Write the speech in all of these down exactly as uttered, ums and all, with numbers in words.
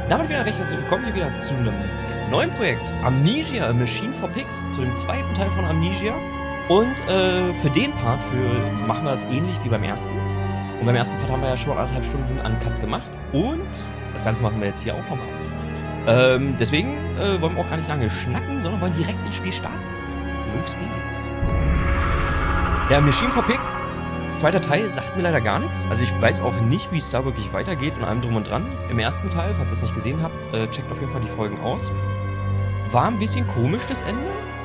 Damit wieder recht herzlich willkommen hier wieder zu einem neuen Projekt. Amnesia, A Machine for Pigs, zu dem zweiten Teil von Amnesia. Und äh, für den Part für, machen wir das ähnlich wie beim ersten. Und beim ersten Part haben wir ja schon anderthalb Stunden Uncut gemacht. Und das Ganze machen wir jetzt hier auch nochmal. Ähm, deswegen äh, wollen wir auch gar nicht lange schnacken, sondern wollen direkt ins Spiel starten. Los geht's. Ja, Machine for Pig. Zweiter Teil sagt mir leider gar nichts. Also ich weiß auch nicht, wie es da wirklich weitergeht und allem drum und dran. Im ersten Teil, falls ihr es nicht gesehen habt, äh, checkt auf jeden Fall die Folgen aus. War ein bisschen komisch, das Ende.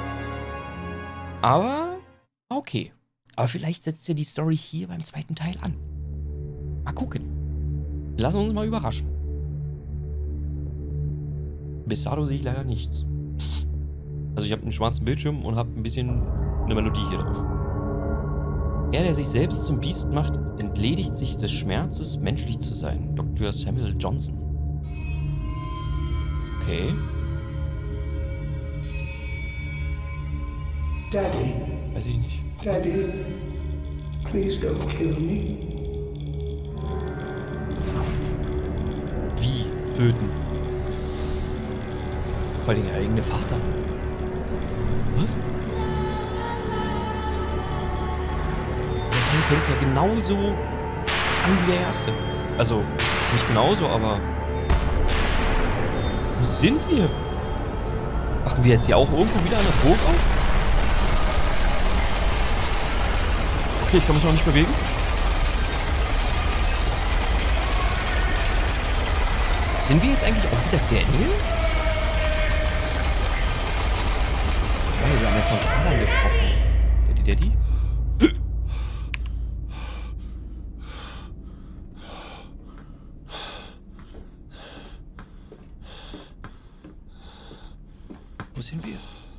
Aber okay. Aber vielleicht setzt ihr die Story hier beim zweiten Teil an. Mal gucken. Lassen wir uns mal überraschen. Bis dato sehe ich leider nichts. Also ich habe einen schwarzen Bildschirm und habe ein bisschen eine Melodie hier drauf. Er, der sich selbst zum Biest macht, entledigt sich des Schmerzes, menschlich zu sein. Doktor Samuel Johnson. Okay. Daddy, Weiß ich nicht. Daddy, please don't kill me. Wie? Töten? Vor allem der eigene Vater. Was? Der Teil fängt ja genauso an wie der erste. Also, nicht genauso, aber... Wo sind wir? Machen wir jetzt hier auch irgendwo wieder eine Burg auf? Okay, ich kann mich noch nicht bewegen. Sind wir jetzt eigentlich auch wieder Daniel? Oh, wir haben ja von Vater gesprochen. Daddy, Daddy? Wo sind wir?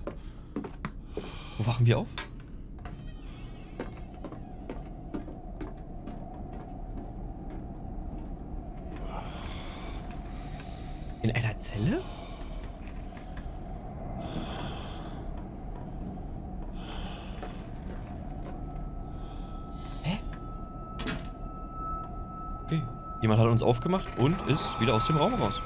Wo wachen wir auf? In einer Zelle? Hä? Okay. Jemand hat uns aufgemacht und ist wieder aus dem Raum raus.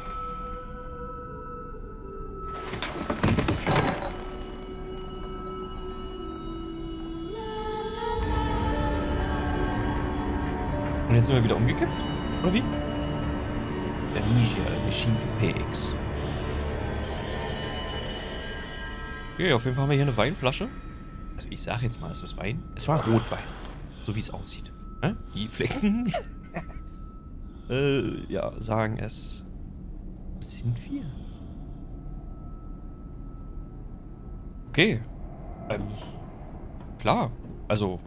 Und jetzt sind wir wieder umgekippt? Oder wie? Amnesia, Machine for Pigs. Okay, auf jeden Fall haben wir hier eine Weinflasche. Also ich sag jetzt mal, es ist Wein. Es war Rotwein. So wie es aussieht. Äh? Die Flecken. äh, ja, sagen es. Wo sind wir? Okay. Ähm, klar. Also.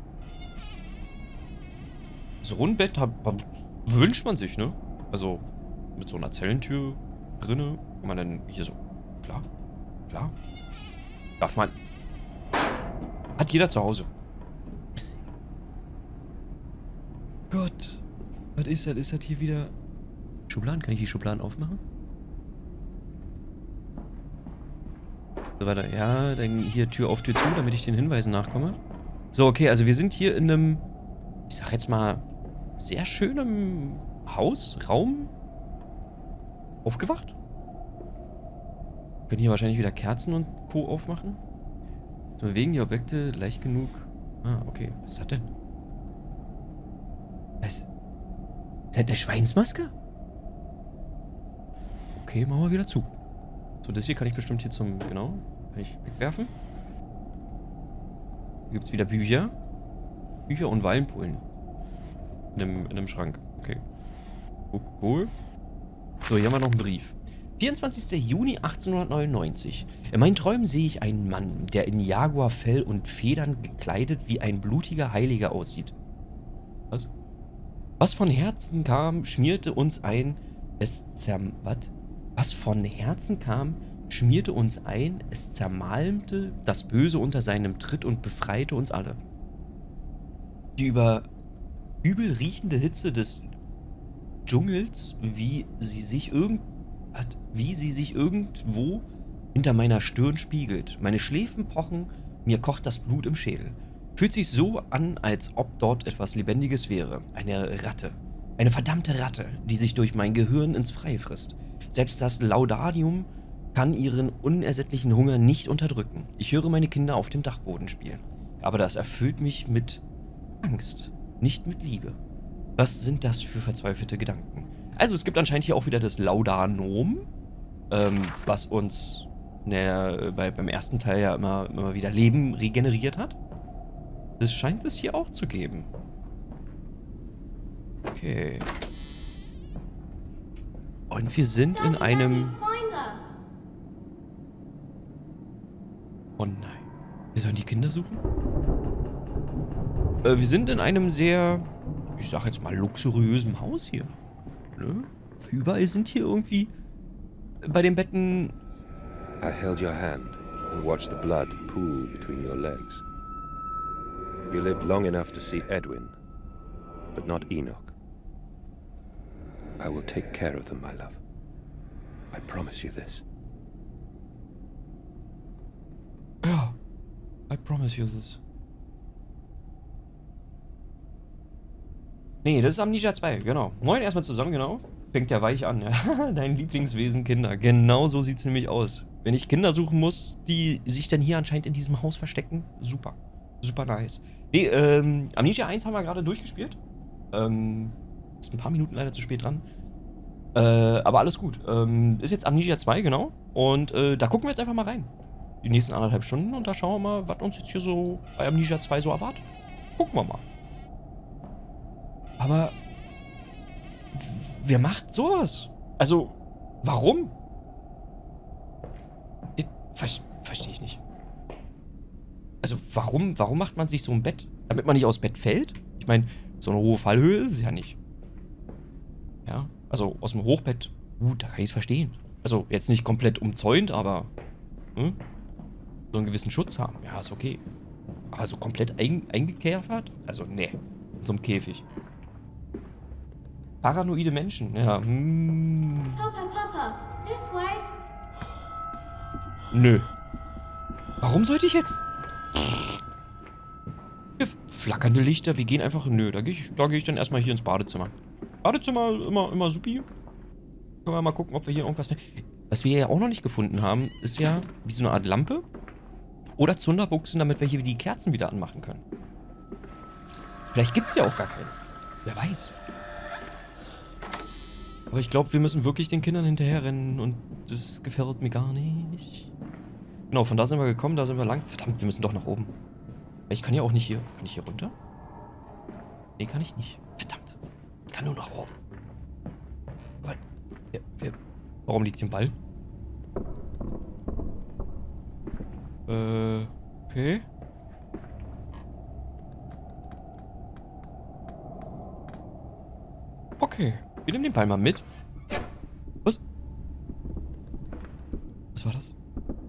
So ein Bett hab, hab, wünscht man sich, ne? Also, mit so einer Zellentür drinne, kann man dann hier so, klar, klar, darf man, hat jeder zu Hause. Gott, was ist das? Ist das hier wieder Schubladen? Kann ich die Schubladen aufmachen? So weiter, ja, dann hier Tür auf, Tür zu, damit ich den Hinweisen nachkomme. So, okay, also wir sind hier in einem, ich sag jetzt mal, sehr schönem Haus, Raum, aufgewacht. Können hier wahrscheinlich wieder Kerzen und Co. aufmachen. So, bewegen die Objekte leicht genug. Ah, okay. Was ist das denn? Was? Ist das eine Schweinsmaske? Okay, machen wir wieder zu. So, das hier kann ich bestimmt hier zum, genau, kann ich wegwerfen. Hier gibt es wieder Bücher. Bücher und Wallenpullen. In einem, in einem Schrank. Okay. Cool. So, hier haben wir noch einen Brief. vierundzwanzigster Juni achtzehnhundertneunundneunzig. In meinen Träumen sehe ich einen Mann, der in Jaguarfell und Federn gekleidet wie ein blutiger Heiliger aussieht. Was? Was von Herzen kam, schmierte uns ein, es zerm... Was? Was von Herzen kam, schmierte uns ein, es zermalmte das Böse unter seinem Tritt und befreite uns alle. Die über übel riechende Hitze des Dschungels, wie sie sich irgend, wie sie sich irgendwo hinter meiner Stirn spiegelt. Meine Schläfen pochen, mir kocht das Blut im Schädel. Fühlt sich so an, als ob dort etwas Lebendiges wäre. Eine Ratte. Eine verdammte Ratte, die sich durch mein Gehirn ins Freie frisst. Selbst das Laudadium kann ihren unersättlichen Hunger nicht unterdrücken. Ich höre meine Kinder auf dem Dachboden spielen. Aber das erfüllt mich mit Angst, nicht mit Liebe. Was sind das für verzweifelte Gedanken? Also es gibt anscheinend hier auch wieder das Laudanom, ähm, was uns ne, bei, beim ersten Teil ja immer, immer wieder Leben regeneriert hat. Das scheint es hier auch zu geben. Okay. Und wir sind in einem... Oh nein. Wir sollen die Kinder suchen? Äh, wir sind in einem sehr, ich sag jetzt mal, luxuriösen Haus hier. Ne? Überall sind hier irgendwie bei den Betten... I held your hand and watched the blood pool between your legs. You lived long enough to see Edwin, but not Enoch. I will take care of them, my love. I promise you this. Ja, I promise you this. Nee, das ist Amnesia zwei, genau. Moin erstmal zusammen, genau. Fängt ja weich an, ja. Dein Lieblingswesen, Kinder. Genau so sieht es nämlich aus. Wenn ich Kinder suchen muss, die sich dann hier anscheinend in diesem Haus verstecken, super. Super nice. Nee, ähm, Amnesia eins haben wir gerade durchgespielt. Ähm, ist ein paar Minuten leider zu spät dran. Äh, aber alles gut. Ähm, ist jetzt Amnesia zwei, genau. Und äh, da gucken wir jetzt einfach mal rein. Die nächsten anderthalb Stunden und da schauen wir mal, was uns jetzt hier so bei Amnesia zwei so erwartet. Gucken wir mal. Aber wer macht sowas? Also, warum? Ver Verstehe ich nicht. Also, warum, warum macht man sich so ein Bett? Damit man nicht aus Bett fällt? Ich meine, so eine hohe Fallhöhe ist es ja nicht. Ja, also aus dem Hochbett, gut, da kann ich es verstehen. Also, jetzt nicht komplett umzäunt, aber hm, so einen gewissen Schutz haben. Ja, ist okay. Aber so komplett ein, eingekerfert? Also, nee. In so einem Käfig. Paranoide Menschen, ja. Hm. Papa, Papa, this way. Nö. Warum sollte ich jetzt... Hier flackernde Lichter, wir gehen einfach... Nö, da gehe ich, da geh ich dann erstmal hier ins Badezimmer. Badezimmer, immer, immer supi. Können wir mal gucken, ob wir hier irgendwas... Was wir ja auch noch nicht gefunden haben, ist ja wie so eine Art Lampe. Oder Zunderbuchsen, damit wir hier die Kerzen wieder anmachen können. Vielleicht gibt es ja auch gar keine. Wer weiß. Aber ich glaube, wir müssen wirklich den Kindern hinterherrennen und das gefällt mir gar nicht. Genau, von da sind wir gekommen, da sind wir lang. Verdammt, wir müssen doch nach oben. Ich kann ja auch nicht hier. Kann ich hier runter? Nee, kann ich nicht. Verdammt. Ich kann nur nach oben. Aber, wer, wer, warum liegt hier ein Ball? Äh, okay. Okay. Wir nehmen den Ball mal mit. Was? Was war das?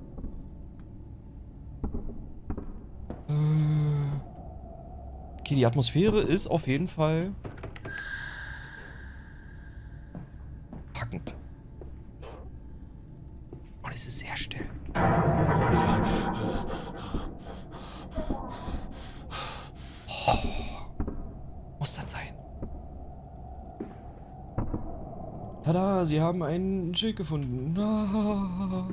Äh. Okay, die Atmosphäre ist auf jeden Fall packend. Und es ist sehr still. Oh. Muss das sein? Tada, sie haben ein Schild gefunden. Ah.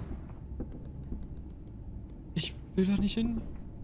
Ich will da nicht hin.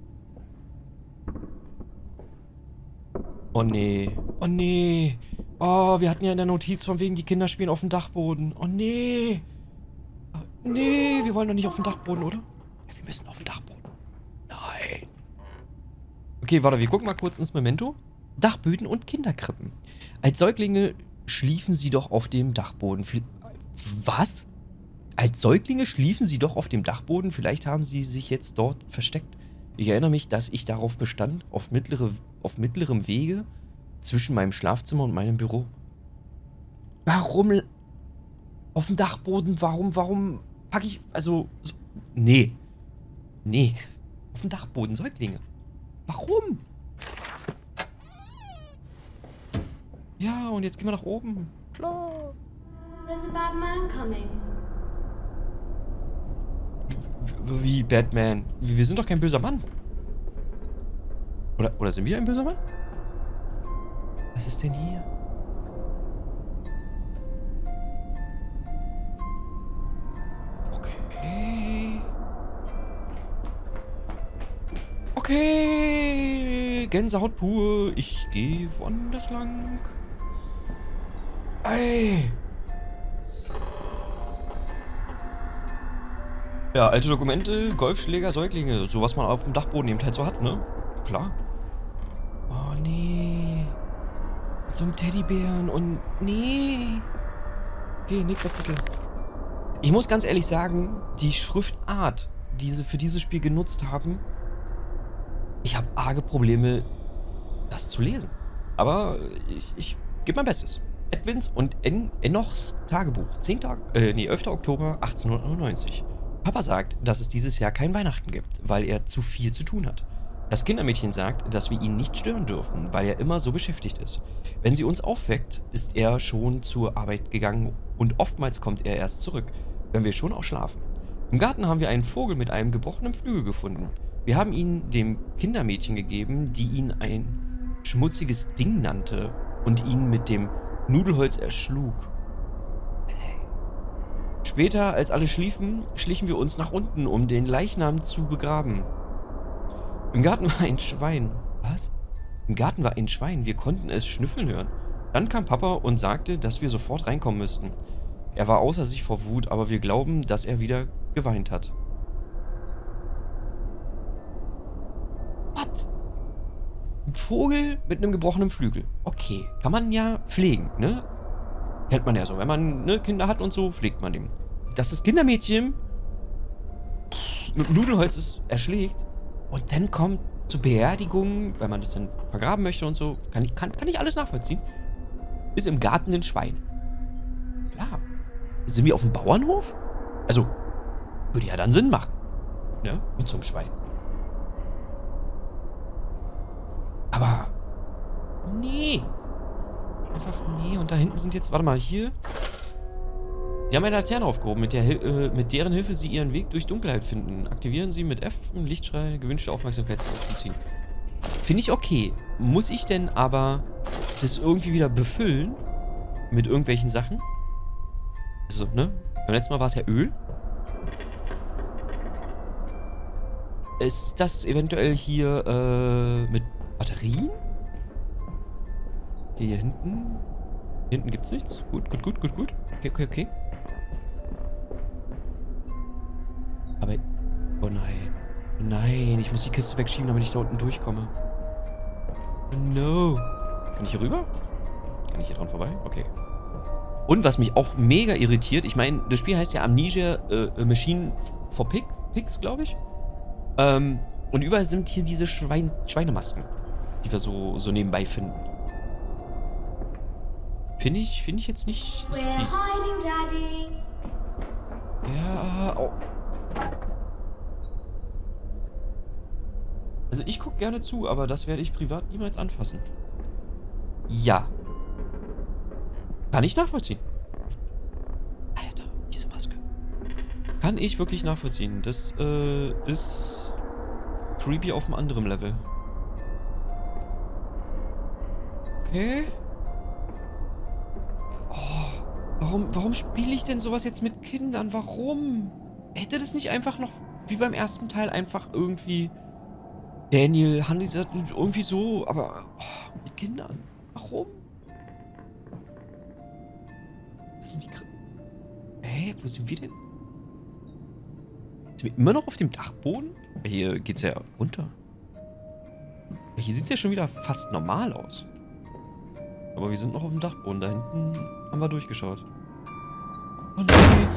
Oh nee. Oh nee. Oh, wir hatten ja in der Notiz von wegen, die Kinder spielen auf dem Dachboden. Oh nee. Nee, wir wollen doch nicht auf dem Dachboden, oder? Ja, wir müssen auf dem Dachboden. Nein. Okay, warte, wir gucken mal kurz ins Memento. Dachböden und Kinderkrippen. Als Säuglinge schliefen sie doch auf dem Dachboden. Was? Als Säuglinge schliefen sie doch auf dem Dachboden? Vielleicht haben sie sich jetzt dort versteckt. Ich erinnere mich, dass ich darauf bestand, auf, mittlere, auf mittlerem Wege zwischen meinem Schlafzimmer und meinem Büro. Warum auf dem Dachboden? Warum, warum packe ich, also, so, nee. Nee. Auf dem Dachboden, Säuglinge. Warum? Ja, und jetzt gehen wir nach oben. Klar. There's a bad man coming. W wie Batman? Wir sind doch kein böser Mann. Oder, oder sind wir ein böser Mann? Was ist denn hier? Okay. Gänsehaut pur. Ich gehe woanders lang. Ey. Ja, alte Dokumente, Golfschläger, Säuglinge. So, was man auf dem Dachboden eben halt so hat, ne? Klar. Oh, nee. So ein Teddybären und... Nee. Okay, nächster Zettel. Ich muss ganz ehrlich sagen, die Schriftart, die sie für dieses Spiel genutzt haben, ich habe arge Probleme, das zu lesen. Aber ich, ich gebe mein Bestes. Edwins und en Enochs Tagebuch. zehnter Äh, nee, elfter Oktober achtzehnhundertneunundneunzig. Papa sagt, dass es dieses Jahr kein Weihnachten gibt, weil er zu viel zu tun hat. Das Kindermädchen sagt, dass wir ihn nicht stören dürfen, weil er immer so beschäftigt ist. Wenn sie uns aufweckt, ist er schon zur Arbeit gegangen und oftmals kommt er erst zurück, wenn wir schon auch schlafen. Im Garten haben wir einen Vogel mit einem gebrochenen Flügel gefunden. Wir haben ihn dem Kindermädchen gegeben, die ihn ein schmutziges Ding nannte und ihn mit dem Nudelholz erschlug. Später, als alle schliefen, schlichen wir uns nach unten, um den Leichnam zu begraben. Im Garten war ein Schwein. Was? Im Garten war ein Schwein. Wir konnten es schnüffeln hören. Dann kam Papa und sagte, dass wir sofort reinkommen müssten. Er war außer sich vor Wut, aber wir glauben, dass er wieder geweint hat. Was? Ein Vogel mit einem gebrochenen Flügel. Okay, kann man ja pflegen, ne? Kennt man ja so. Wenn man ne, Kinder hat und so, pflegt man den. Dass das Kindermädchen mit Nudelholz ist, erschlägt und dann kommt zur Beerdigung, weil man das dann vergraben möchte und so, kann ich, kann, kann ich alles nachvollziehen, ist im Garten ein Schwein. Klar. Sind wir auf dem Bauernhof? Also, würde ja dann Sinn machen. Ne? Mit so einem Schwein. Aber, nee. Einfach, nee. Und da hinten sind jetzt, warte mal, hier. Die haben eine Laterne aufgehoben, mit, der, äh, mit deren Hilfe sie ihren Weg durch Dunkelheit finden. Aktivieren sie mit F, um Lichtstrahl, gewünschte Aufmerksamkeit zu ziehen. Finde ich okay. Muss ich denn aber das irgendwie wieder befüllen? Mit irgendwelchen Sachen? Also, ne? Beim letzten Mal war es ja Öl. Ist das eventuell hier, äh, mit Batterien? Okay, hier hinten. Hier hinten gibt's nichts. Gut, gut, gut, gut, gut. Okay, okay, okay. Aber... Oh nein. Nein, ich muss die Kiste wegschieben, damit ich da unten durchkomme. No. Kann ich hier rüber? Kann ich hier dran vorbei? Okay. Und was mich auch mega irritiert, ich meine, das Spiel heißt ja Amnesia äh, Machine for Pig, Pigs, glaube ich. Ähm, und überall sind hier diese Schwein Schweinemasken, die wir so, so nebenbei finden. Finde ich, finde ich jetzt nicht... We're hiding, Daddy. Ja, oh. Also ich gucke gerne zu, aber das werde ich privat niemals anfassen. Ja. Kann ich nachvollziehen. Alter, diese Maske. Kann ich wirklich nachvollziehen. Das äh, ist creepy auf einem anderen Level. Okay. Oh, warum, warum spiele ich denn sowas jetzt mit Kindern? Warum? Hätte das nicht einfach noch, wie beim ersten Teil, einfach irgendwie Daniel, Hanni, irgendwie so, aber oh, mit Kindern. Warum? Was sind die Kr Hä, wo sind wir denn? Sind wir immer noch auf dem Dachboden? Hier geht's ja runter. Hier sieht's ja schon wieder fast normal aus. Aber wir sind noch auf dem Dachboden. Da hinten haben wir durchgeschaut. Oh nein.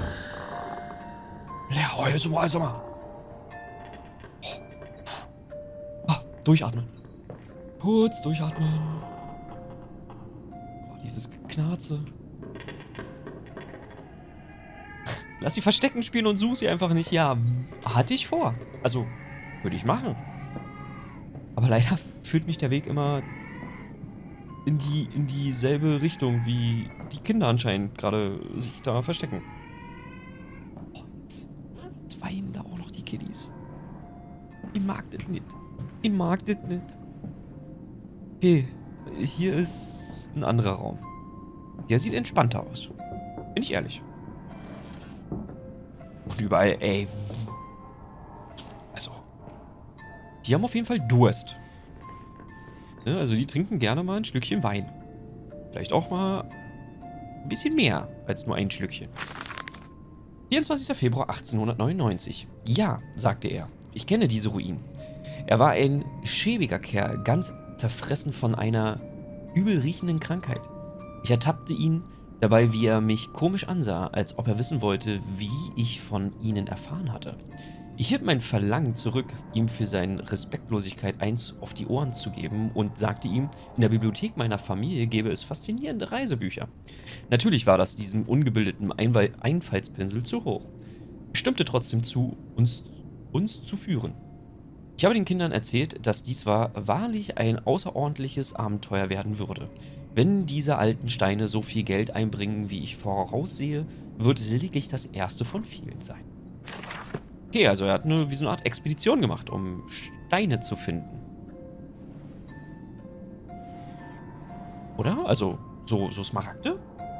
Ja, jetzt mal, also mal. Oh. Ah, durchatmen. Kurz durchatmen. Boah, dieses Knarze. Lass sie verstecken spielen und such sie einfach nicht. Ja, hatte ich vor. Also, würde ich machen. Aber leider führt mich der Weg immer in die in dieselbe Richtung, wie die Kinder anscheinend gerade sich da verstecken. Oh, jetzt, jetzt weinen da auch noch die Kiddies. Ich mag das nicht. Ich mag das nicht. Okay, hier ist ein anderer Raum. Der sieht entspannter aus. Bin ich ehrlich. Und überall, ey. Also. die haben auf jeden Fall Durst. Ne, also die trinken gerne mal ein Schlückchen Wein. Vielleicht auch mal ein bisschen mehr als nur ein Schlückchen. vierundzwanzigster Februar achtzehnhundertneunundneunzig. Ja, sagte er, ich kenne diese Ruinen. Er war ein schäbiger Kerl, ganz zerfressen von einer übel riechenden Krankheit. Ich ertappte ihn dabei, wie er mich komisch ansah, als ob er wissen wollte, wie ich von ihnen erfahren hatte. Ich hielt mein Verlangen zurück, ihm für seine Respektlosigkeit eins auf die Ohren zu geben und sagte ihm, in der Bibliothek meiner Familie gäbe es faszinierende Reisebücher. Natürlich war das diesem ungebildeten Einwe- Einfallspinsel zu hoch. Ich stimmte trotzdem zu, uns, uns zu führen. Ich habe den Kindern erzählt, dass dies war wahrlich ein außerordentliches Abenteuer werden würde. Wenn diese alten Steine so viel Geld einbringen, wie ich voraussehe, wird es lediglich das erste von vielen sein. Okay, also er hat eine, wie so eine Art Expedition gemacht, um Steine zu finden. Oder? Also, so, so Smaragde?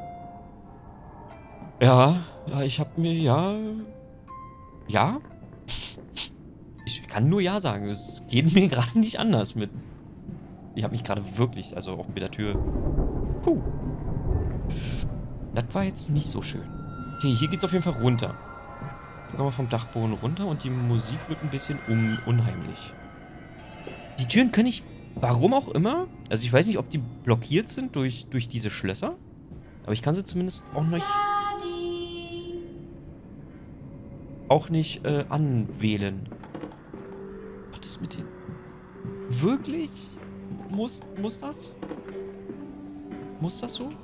Ja, ja, ich hab mir, ja... Ja? Ich kann nur ja sagen. Es geht mir gerade nicht anders mit... Ich habe mich gerade wirklich, also auch mit der Tür... Puh. Das war jetzt nicht so schön. Okay, hier geht's auf jeden Fall runter. Hier kommen wir vom Dachboden runter und die Musik wird ein bisschen un unheimlich. Die Türen können ich, warum auch immer, also ich weiß nicht, ob die blockiert sind durch, durch diese Schlösser, aber ich kann sie zumindest auch nicht, Daddy. auch nicht äh, anwählen. Was ist mit den... Wirklich? Muss, muss das? Muss das so?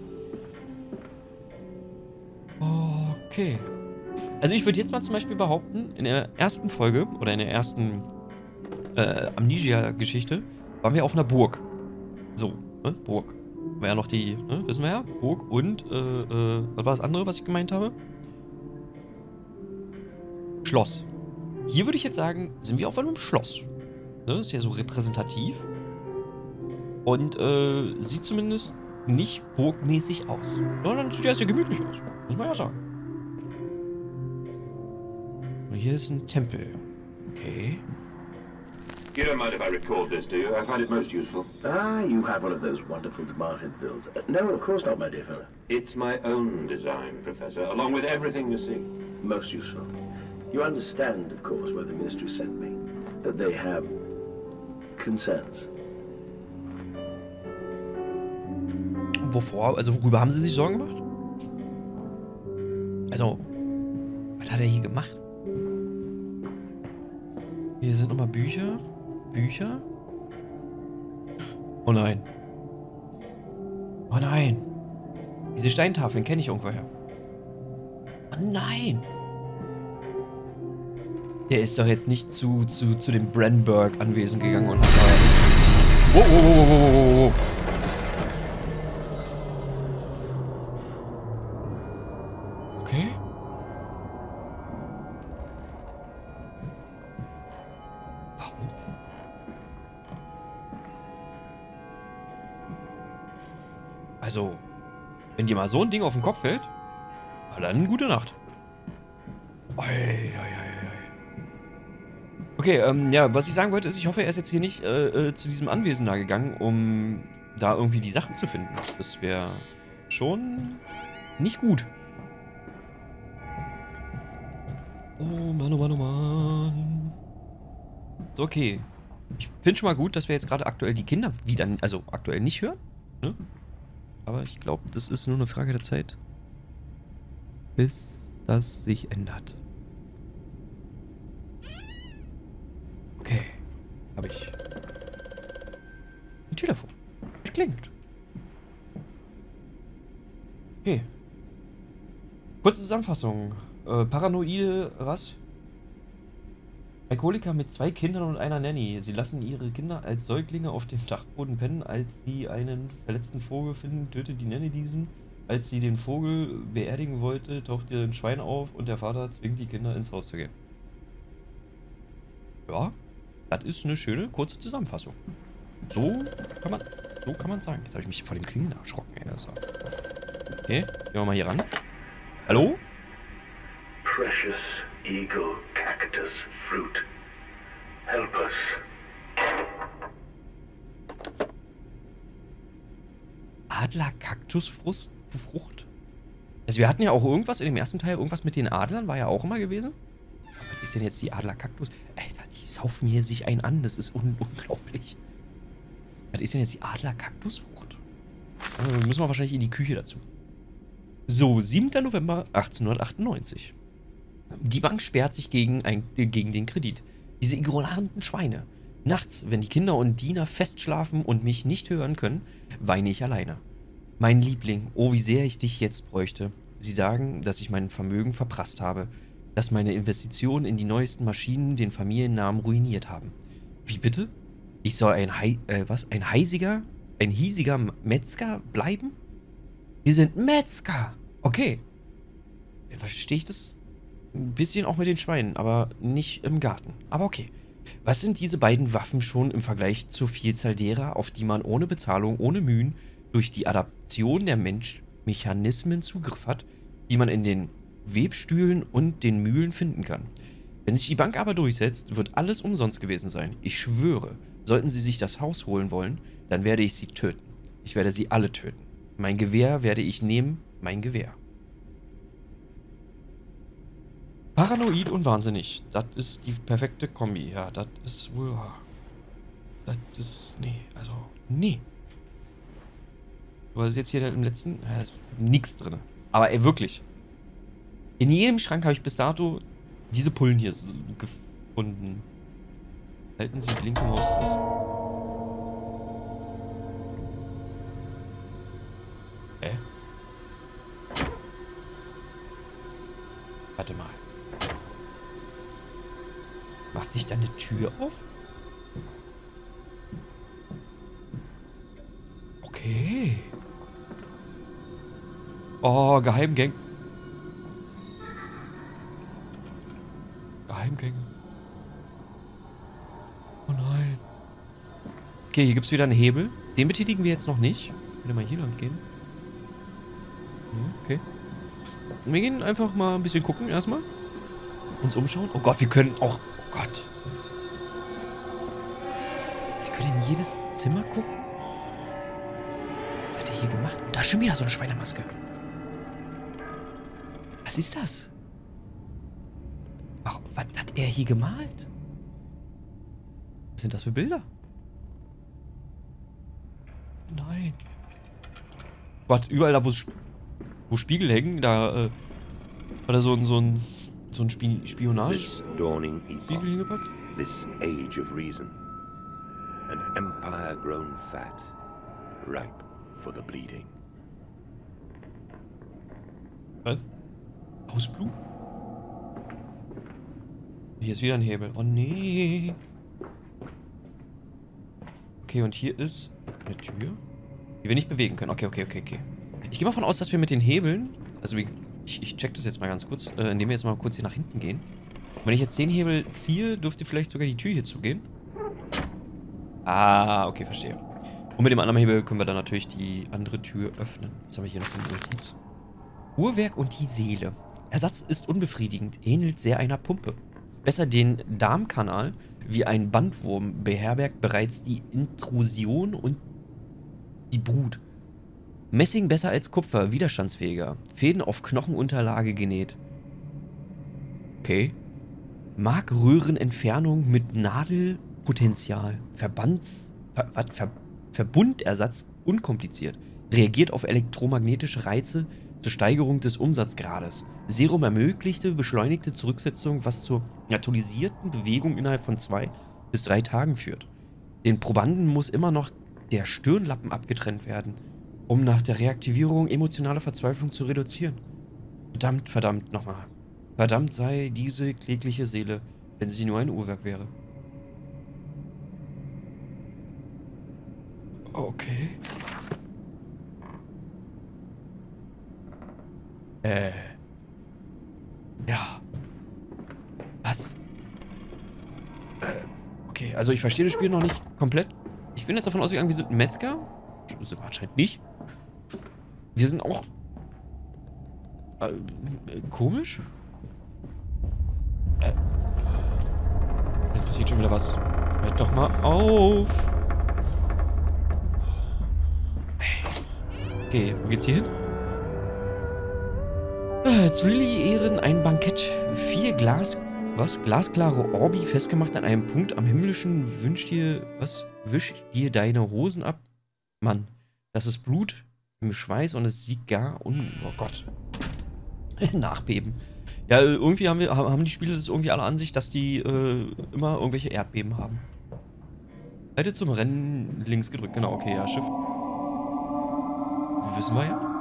Okay. Also ich würde jetzt mal zum Beispiel behaupten, in der ersten Folge oder in der ersten äh, Amnesia-Geschichte waren wir auf einer Burg. So, ne? Burg. War ja noch die, ne? Wissen wir ja, Burg und, äh, äh, was war das andere, was ich gemeint habe? Schloss. Hier würde ich jetzt sagen, sind wir auf einem Schloss. Ne? Ist ja so repräsentativ. Und, äh, sieht zumindest nicht burgmäßig aus. Sondern sieht ja sehr gemütlich aus. Muss man ja sagen. Und hier ist ein Tempel. Okay. You don't mind if I record this, do you? I find it most useful. Ah, you have one of those wonderful Martin bills. Uh, no, of course not, my dear fellow. It's my own design, Professor, along with everything you see. Most useful. You understand, of course, why the ministry sent me. That they have concerns. Wovor? Also worüber haben Sie sich Sorgen gemacht? Also, was hat er hier gemacht? Hier sind nochmal Bücher. Bücher. Oh nein. Oh nein. Diese Steintafeln kenne ich irgendwoher. Oh nein. Der ist doch jetzt nicht zu, zu, zu dem Brandenburg-Anwesen gegangen und hat da... Wow, wow, wow, wow, wow, wow. Okay. Warum? Also, wenn dir mal so ein Ding auf den Kopf fällt, dann gute Nacht. Oi, oi, oi, oi. Okay, ähm, ja, was ich sagen wollte, ist, ich hoffe, er ist jetzt hier nicht äh, äh, zu diesem Anwesen da gegangen, um da irgendwie die Sachen zu finden. Das wäre schon nicht gut. Oh Mann, oh Mann, oh Mann. So, okay. Ich finde schon mal gut, dass wir jetzt gerade aktuell die Kinder wieder, also aktuell nicht hören. Ne? Aber ich glaube, das ist nur eine Frage der Zeit, bis das sich ändert. Okay. Habe ich. Ein Telefon. Es klingt. Okay. Kurze Zusammenfassung. Äh, paranoide, was? Alkoholiker mit zwei Kindern und einer Nanny. Sie lassen ihre Kinder als Säuglinge auf dem Dachboden pennen. Als sie einen verletzten Vogel finden, tötet die Nanny diesen. Als sie den Vogel beerdigen wollte, taucht ihr ein Schwein auf und der Vater zwingt die Kinder ins Haus zu gehen. Ja, das ist eine schöne, kurze Zusammenfassung. So kann man, so kann man sagen. Jetzt habe ich mich vor dem Klingeln erschrocken, ey. Das war... Okay, gehen wir mal hier ran. Hallo? Precious eagle cactus fruit. Help us. Adler-Kaktusfrucht? Frucht? Also wir hatten ja auch irgendwas in dem ersten Teil, irgendwas mit den Adlern, war ja auch immer gewesen. Was ist denn jetzt die Adler-Kaktus? Alter, die saufen hier sich einen an, das ist un unglaublich. Was ist denn jetzt die Adler-Kaktusfrucht? Also müssen wir wahrscheinlich in die Küche dazu. So, siebter November achtzehnhundertachtundneunzig. Die Bank sperrt sich gegen, ein, äh, gegen den Kredit. Diese ignoranten Schweine. Nachts, wenn die Kinder und Diener festschlafen und mich nicht hören können, weine ich alleine. Mein Liebling, oh wie sehr ich dich jetzt bräuchte. Sie sagen, dass ich mein Vermögen verprasst habe, dass meine Investitionen in die neuesten Maschinen den Familiennamen ruiniert haben. Wie bitte? Ich soll ein Hei äh, was? Ein heisiger, ein hiesiger Metzger bleiben? Wir sind Metzger! Okay. Verstehe ich das? Ein bisschen auch mit den Schweinen, aber nicht im Garten. Aber okay. Was sind diese beiden Waffen schon im Vergleich zur Vielzahl derer, auf die man ohne Bezahlung, ohne Mühen, durch die Adaption der Mensch Mechanismen Zugriff hat, die man in den Webstühlen und den Mühlen finden kann? Wenn sich die Bank aber durchsetzt, wird alles umsonst gewesen sein. Ich schwöre, sollten sie sich das Haus holen wollen, dann werde ich sie töten. Ich werde sie alle töten. Mein Gewehr werde ich nehmen, mein Gewehr. Paranoid und wahnsinnig. Das ist die perfekte Kombi. Ja, das ist wohl wahr. Das ist... Nee, also... Nee. Was ist jetzt hier im letzten... Da ist nichts drin. Aber ey, wirklich. In jedem Schrank habe ich bis dato diese Pullen hier so gefunden. Halten Sie die linke Maus. Hä? Warte mal. Macht sich da eine Tür auf? Okay. Oh, Geheimgang. Geheimgänge. Oh nein. Okay, hier gibt es wieder einen Hebel. Den betätigen wir jetzt noch nicht. Würde mal hier lang gehen. Okay. Wir gehen einfach mal ein bisschen gucken erstmal. Uns umschauen. Oh Gott, wir können auch... Oh Gott. Wir können in jedes Zimmer gucken. Was hat er hier gemacht? Und da ist schon wieder so eine Schweinemaske. Was ist das? Ach, was hat er hier gemalt? Was sind das für Bilder? Nein. Gott, überall da, wo, wo Spiegel hängen, da äh, war da so ein, so ein, so ein Spi Spionage-Spiegel hingepackt. This age of reason. An empire grown fat, ripe for the bleeding. Was? Ausblut? Hier ist wieder ein Hebel. Oh nee. Okay, und hier ist eine Tür, die wir nicht bewegen können. Okay, okay, okay, okay. Ich gehe mal davon aus, dass wir mit den Hebeln... Also ich, ich check das jetzt mal ganz kurz, äh, indem wir jetzt mal kurz hier nach hinten gehen. Und wenn ich jetzt den Hebel ziehe, dürfte vielleicht sogar die Tür hier zugehen. Ah, okay, verstehe. Und mit dem anderen Hebel können wir dann natürlich die andere Tür öffnen. Was haben wir hier noch für ein Notiz? Uhrwerk und die Seele. Ersatz ist unbefriedigend, ähnelt sehr einer Pumpe. Besser den Darmkanal, wie ein Bandwurm beherbergt bereits die Intrusion und die Brut. Messing besser als Kupfer, widerstandsfähiger. Fäden auf Knochenunterlage genäht. Okay. Markröhrenentfernung mit Nadelpotenzial. Verbands... Ver, was, Ver, Verbundersatz unkompliziert. Reagiert auf elektromagnetische Reize zur Steigerung des Umsatzgrades. Serum ermöglichte beschleunigte Zurücksetzung, was zur naturalisierten Bewegung innerhalb von zwei bis drei Tagen führt. Den Probanden muss immer noch der Stirnlappen abgetrennt werden, um nach der Reaktivierung emotionale Verzweiflung zu reduzieren. Verdammt, verdammt, nochmal. Verdammt sei diese klägliche Seele, wenn sie nur ein Uhrwerk wäre. Okay. Äh. Ja. Was? Äh, okay, also ich verstehe das Spiel noch nicht komplett. Ich bin jetzt davon ausgegangen, wir sind ein Metzger. Das ist anscheinend nicht. Wir sind auch... Äh, äh, komisch? Äh. Was passiert schon wieder was. Hört doch mal auf. Okay, wo geht's hier hin? Äh, zu Lilly Ehren ein Bankett. Vier Glas... Was? Glasklare Orbi festgemacht an einem Punkt am himmlischen. Wünsch dir... Was? Wisch dir deine Hosen ab? Mann, das ist Blut im Schweiß und es sieht gar... Un oh Gott. Nachbeben. Ja, irgendwie haben, wir, haben die Spiele das irgendwie alle an sich, dass die äh, immer irgendwelche Erdbeben haben. Seite zum Rennen links gedrückt. Genau, okay, ja, Shift. Wissen wir ja.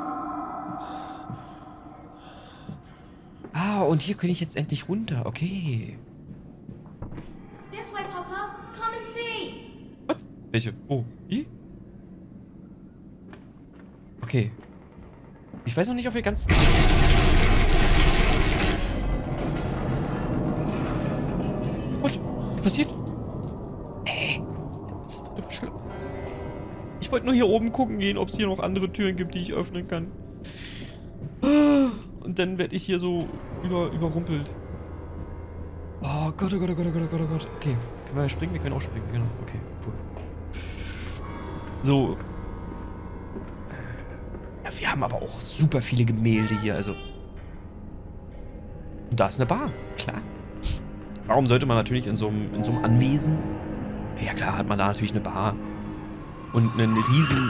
Ah, und hier kann ich jetzt endlich runter. Okay. This way, Papa. Come and see. Was? Welche? Oh, hier? Okay. Ich weiß noch nicht, ob wir ganz... Was? Was passiert? Ey. Das wird immer schlimm. Ich wollte nur hier oben gucken gehen, ob es hier noch andere Türen gibt, die ich öffnen kann. Und dann werde ich hier so über, überrumpelt. Oh Gott, oh Gott, oh Gott, oh Gott, oh Gott, oh Gott. Okay, können wir ja springen? Wir können auch springen, genau. Okay, cool. So. Ja, wir haben aber auch super viele Gemälde hier, also. Und da ist eine Bar, klar. Warum sollte man natürlich in so einem, in so einem Anwesen... Ja klar, hat man da natürlich eine Bar. Und einen riesen...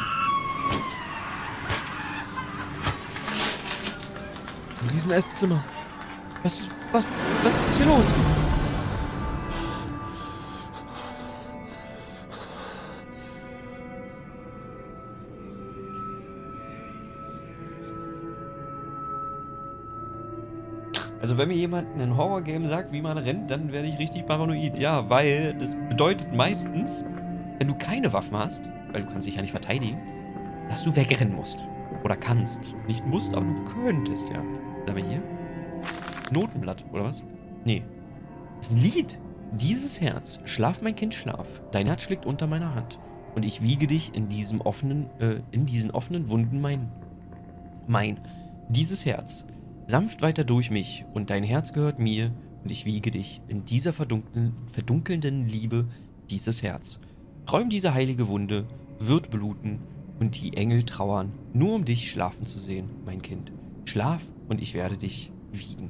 Ein riesen Esszimmer. Was, was, was ist hier los? Also wenn mir jemand ein Horror-Game sagt, wie man rennt, dann werde ich richtig paranoid. Ja, weil das bedeutet meistens, wenn du keine Waffen hast, weil du kannst dich ja nicht verteidigen, dass du wegrennen musst. Oder kannst. Nicht musst, aber du könntest, ja. Was haben wir hier? Notenblatt, oder was? Nee. Das ist ein Lied. Dieses Herz, schlaf mein Kind, schlaf. Dein Herz schlägt unter meiner Hand. Und ich wiege dich in diesem offenen, äh, in diesen offenen Wunden mein. Mein. Dieses Herz. Sanft weiter durch mich. Und dein Herz gehört mir. Und ich wiege dich in dieser verdunkeln, verdunkelnden Liebe dieses Herz. Träum diese heilige Wunde, wird bluten. Und die Engel trauern, nur um dich schlafen zu sehen, mein Kind. Schlaf und ich werde dich wiegen.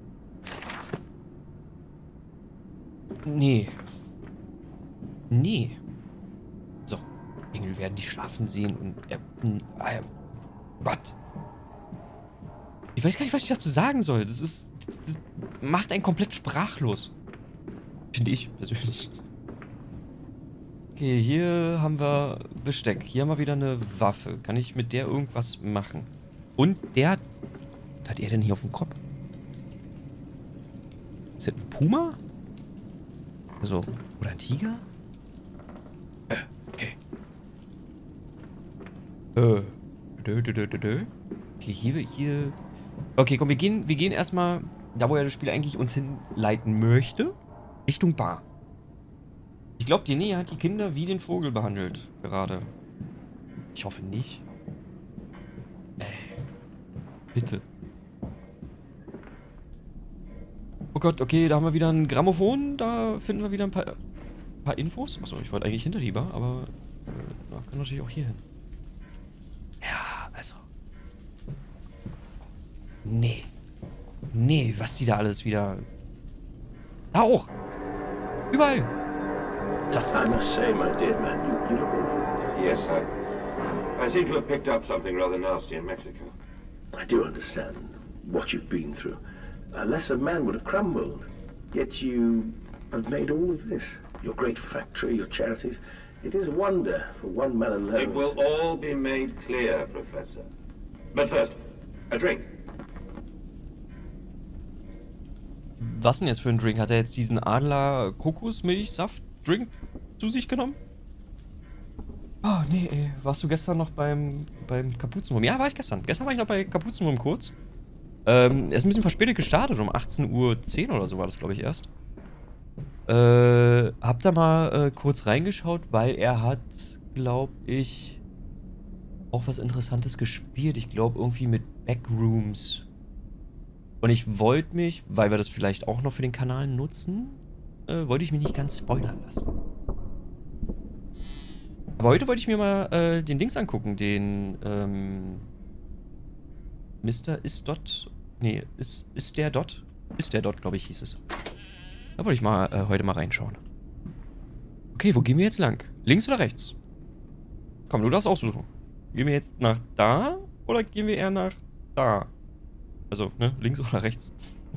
Nee. Nee. So. Engel werden dich schlafen sehen und er... Äh, Gott. Ich weiß gar nicht, was ich dazu sagen soll. Das ist... Das macht einen komplett sprachlos. Finde ich persönlich. Okay, hier haben wir Besteck. Hier haben wir wieder eine Waffe. Kann ich mit der irgendwas machen? Und der hat... Was hat er denn hier auf dem Kopf? Ist das ein Puma? Also, oder ein Tiger? Äh, okay. Äh. Dö, dö, dö, dö, dö. Okay, hier, hier... Okay, komm, wir gehen, wir gehen erstmal, da wo ja das Spiel eigentlich uns hinleiten möchte, Richtung Bar. Ich glaube, die Nähe hat die Kinder wie den Vogel behandelt, gerade. Ich hoffe nicht. Ey. Bitte. Oh Gott, okay, da haben wir wieder ein Grammophon. Da finden wir wieder ein paar, paar Infos. Achso, ich wollte eigentlich hinter die Bar, aber äh, da kann natürlich auch hier hin. Ja, also. Nee. Nee, was die da alles wieder... Da auch. Überall. Das... I must say, my dear man, you, you look awful. Yes, I... I seem to have picked up something rather nasty in Mexico. I do understand what you've been through. A lesser man would have crumbled. Yet you have made all of this. Your great factory, your charities. It is a wonder for one man alone. It will all be made clear, Professor. But first, a drink. Was denn jetzt für ein Drink? Hat er jetzt diesen Adler-Kokosmilchsaft-Drink zu sich genommen? Oh, nee, ey. Warst du gestern noch beim, beim Kapuzenwurm? Ja, war ich gestern. Gestern war ich noch bei Kapuzenwurm kurz. Ähm, er ist ein bisschen verspätet gestartet. Um achtzehn Uhr zehn oder so war das, glaube ich, erst. Äh, hab da mal äh, kurz reingeschaut, weil er hat, glaube ich, auch was Interessantes gespielt. Ich glaube, irgendwie mit Backrooms. Und ich wollte mich, weil wir das vielleicht auch noch für den Kanal nutzen, äh, wollte ich mich nicht ganz spoilern lassen. Aber heute wollte ich mir mal äh, den Dings angucken, den ähm, Mister Ist Dot. Nee, ist, ist der Dot? Ist der Dot, glaube ich, hieß es. Da wollte ich mal äh, heute mal reinschauen. Okay, wo gehen wir jetzt lang? Links oder rechts? Komm, du darfst aussuchen. Gehen wir jetzt nach da oder gehen wir eher nach da? Also, ne, links oder rechts?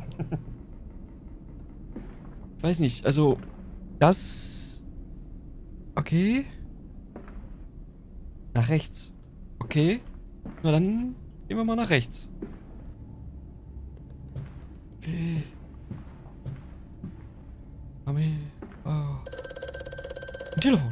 Weiß nicht, also das... Okay. Nach rechts. Okay. Na dann gehen wir mal nach rechts. Okay. Mami. Oh. Ein Telefon.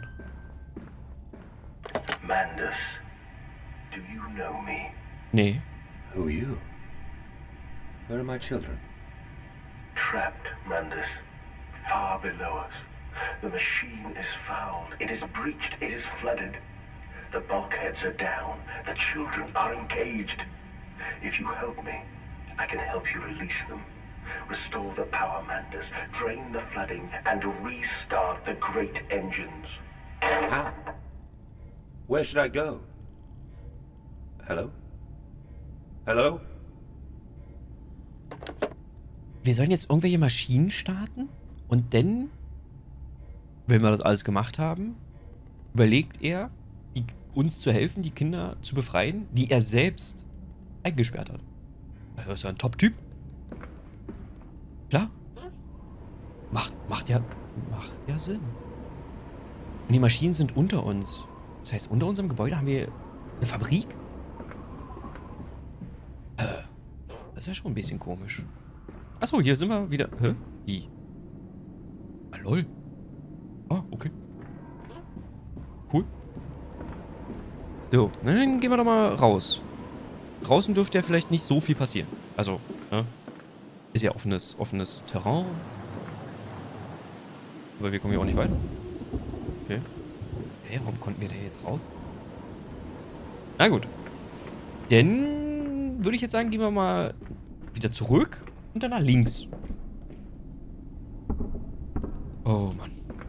Mandus, do you know me? Nee. Who are you? Where are my children? Trapped, Mandus. Far below us. The machine is fouled. It is breached. It is flooded. The bulkheads are down. The children are engaged. If you help me, I can help you release them. Restore the power, Mandus. Drain the flooding and restart the great engines. How? Where should I go? Hello? Hello? Wir sollen jetzt irgendwelche Maschinen starten und dann, wenn wir das alles gemacht haben, überlegt er, die, uns zu helfen, die Kinder zu befreien, die er selbst eingesperrt hat. Das ist ja ein Top-Typ. Klar. Macht, macht ja, macht ja Sinn. Und die Maschinen sind unter uns. Das heißt, unter unserem Gebäude haben wir eine Fabrik? Äh, das ist ja schon ein bisschen komisch. Achso, hier sind wir wieder. Hä? Wie? Ah, lol. Ah, okay. Cool. So, dann gehen wir doch mal raus. Draußen dürfte ja vielleicht nicht so viel passieren. Also, ne? Ist ja offenes, offenes Terrain. Aber wir kommen hier auch nicht weiter. Okay. Hä, warum konnten wir da jetzt raus? Na gut. Dann würde ich jetzt sagen, gehen wir mal wieder zurück und dann nach links. Oh Mann.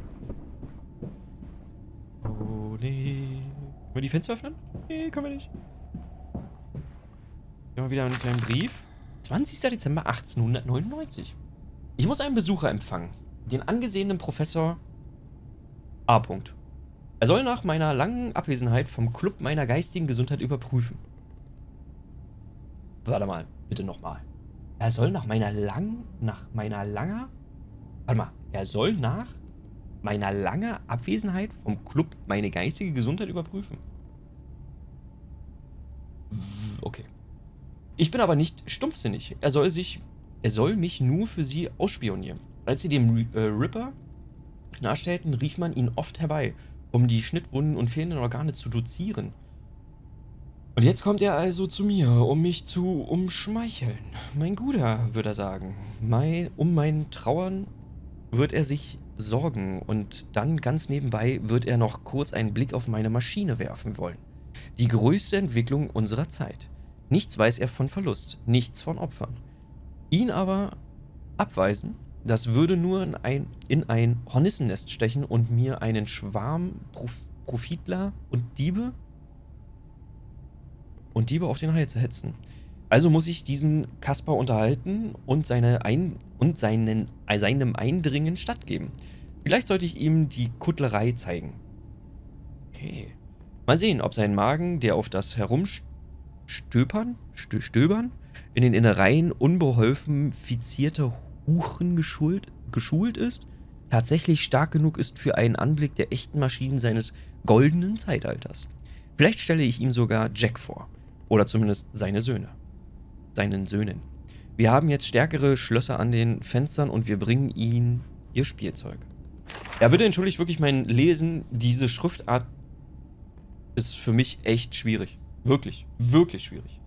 Oh nee. Können wir die Fenster öffnen? Nee, können wir nicht. Hier haben wir wieder einen kleinen Brief. zwanzigster Dezember achtzehnhundertneunundneunzig. Ich muss einen Besucher empfangen. Den angesehenen Professor A. Er soll nach meiner langen Abwesenheit vom Club meiner geistigen Gesundheit überprüfen. Warte mal, bitte nochmal. Er soll nach meiner lang... Nach meiner langer... Warte mal. Er soll nach meiner langer Abwesenheit vom Club meine geistige Gesundheit überprüfen. Okay. Ich bin aber nicht stumpfsinnig. Er soll sich... Er soll mich nur für sie ausspionieren. Als sie dem äh, Ripper nachstellten, rief man ihn oft herbei, um die Schnittwunden und fehlenden Organe zu dozieren. Und jetzt kommt er also zu mir, um mich zu umschmeicheln. Mein Guter, würde er sagen. Mein, um mein Trauern wird er sich sorgen und dann ganz nebenbei wird er noch kurz einen Blick auf meine Maschine werfen wollen. Die größte Entwicklung unserer Zeit. Nichts weiß er von Verlust, nichts von Opfern. Ihn aber abweisen, das würde nur in ein, in ein Hornissennest stechen und mir einen Schwarm Prof, Profitler und Diebe und Diebe auf den Hals hetzen. Also muss ich diesen Kasper unterhalten und, seine ein, und seinen, seinem Eindringen stattgeben. Vielleicht sollte ich ihm die Kuttlerei zeigen. Okay. Mal sehen, ob sein Magen, der auf das Herumstöbern, Stö, Stöbern, in den Innereien unbeholfen fizierter Huchen geschult, geschult ist, tatsächlich stark genug ist für einen Anblick der echten Maschinen seines goldenen Zeitalters. Vielleicht stelle ich ihm sogar Jack vor. Oder zumindest seine Söhne. Seinen Söhnen. Wir haben jetzt stärkere Schlösser an den Fenstern und wir bringen ihnen ihr Spielzeug. Ja, bitte entschuldigt wirklich mein Lesen. Diese Schriftart ist für mich echt schwierig. Wirklich, wirklich schwierig.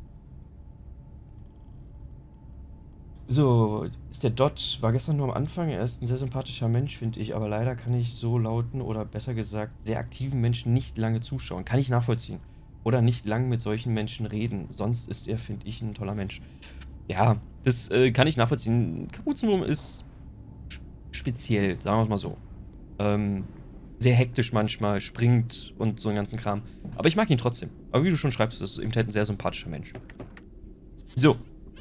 So, ist der Dot, war gestern nur am Anfang, er ist ein sehr sympathischer Mensch, finde ich, aber leider kann ich so lauten oder besser gesagt sehr aktiven Menschen nicht lange zuschauen. Kann ich nachvollziehen. Oder nicht lang mit solchen Menschen reden. Sonst ist er, finde ich, ein toller Mensch. Ja, das äh, kann ich nachvollziehen. Kapuzenwurm ist sch speziell, sagen wir es mal so. Ähm, sehr hektisch manchmal, springt und so einen ganzen Kram. Aber ich mag ihn trotzdem. Aber wie du schon schreibst, ist eben halt ein sehr sympathischer Mensch. So.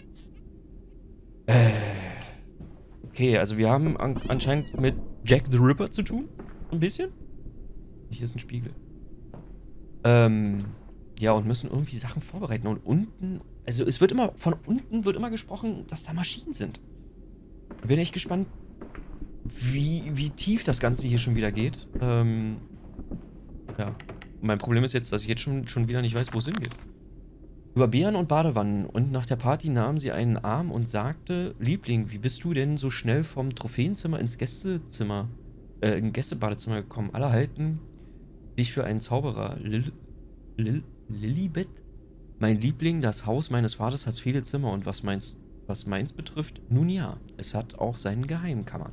Äh. Okay, also wir haben an anscheinend mit Jack the Ripper zu tun. Ein bisschen. Hier ist ein Spiegel. Ähm. Ja, und müssen irgendwie Sachen vorbereiten. Und unten, also es wird immer, von unten wird immer gesprochen, dass da Maschinen sind. Bin echt gespannt, wie, wie tief das Ganze hier schon wieder geht. Ähm, ja. Und mein Problem ist jetzt, dass ich jetzt schon, schon wieder nicht weiß, wo es hingeht. Über Bären und Badewannen. Und nach der Party nahm sie einen Arm und sagte, Liebling, wie bist du denn so schnell vom Trophäenzimmer ins Gästezimmer, äh, in Gästebadezimmer gekommen? Alle halten dich für einen Zauberer. Lil, Lil, Lilibet? Mein Liebling, das Haus meines Vaters hat viele Zimmer und was meins, was meins betrifft, nun ja, es hat auch seinen Geheimkammern.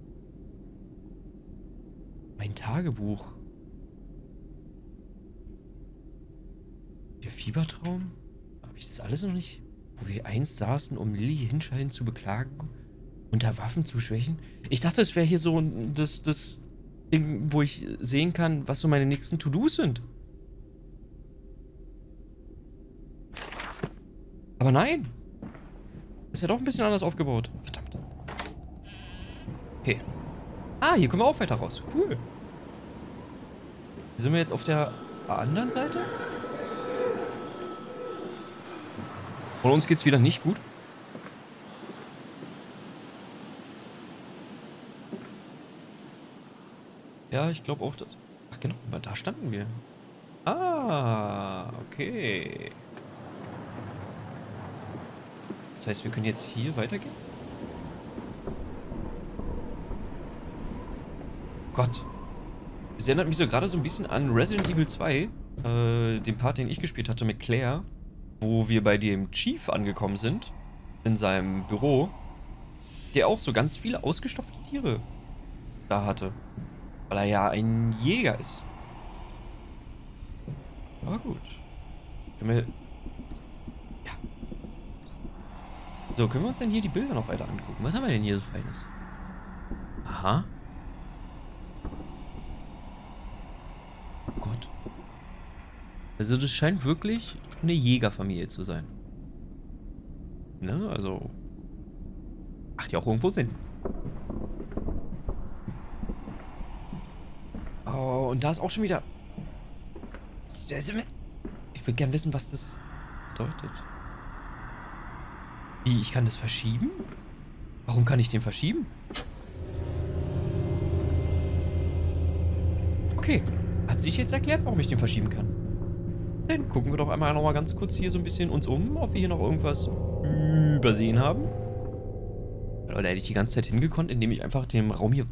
Mein Tagebuch. Der Fiebertraum? Habe ich das alles noch nicht? Wo wir einst saßen, um Lilly Hinschein zu beklagen, unter Waffen zu schwächen? Ich dachte, es wäre hier so das, das Ding, wo ich sehen kann, was so meine nächsten To-Dos sind. Aber nein. Ist ja doch ein bisschen anders aufgebaut. Verdammt. Okay. Ah, hier kommen wir auch weiter raus. Cool. Sind wir jetzt auf der anderen Seite? Von uns geht's wieder nicht gut. Ja, ich glaube auch, dass... Ach genau, da standen wir. Ah, okay. Das heißt, wir können jetzt hier weitergehen? Gott. Es erinnert mich so gerade so ein bisschen an Resident Evil zwei. Äh, den Part, den ich gespielt hatte mit Claire. Wo wir bei dem Chief angekommen sind. In seinem Büro. Der auch so ganz viele ausgestopfte Tiere da hatte. Weil er ja ein Jäger ist. Aber gut. Können wir... So, können wir uns denn hier die Bilder noch weiter angucken? Was haben wir denn hier so Feines? Aha. Oh Gott. Also das scheint wirklich eine Jägerfamilie zu sein. Ne, also... Macht ja auch irgendwo Sinn. Oh, und da ist auch schon wieder... Ich würde gern wissen, was das bedeutet. Wie, ich kann das verschieben? Warum kann ich den verschieben? Okay, hat sich jetzt erklärt, warum ich den verschieben kann. Dann gucken wir doch einmal noch mal ganz kurz hier so ein bisschen uns um, ob wir hier noch irgendwas übersehen haben. Oder hätte ich die ganze Zeit hingekonnt, indem ich einfach dem Raum hier...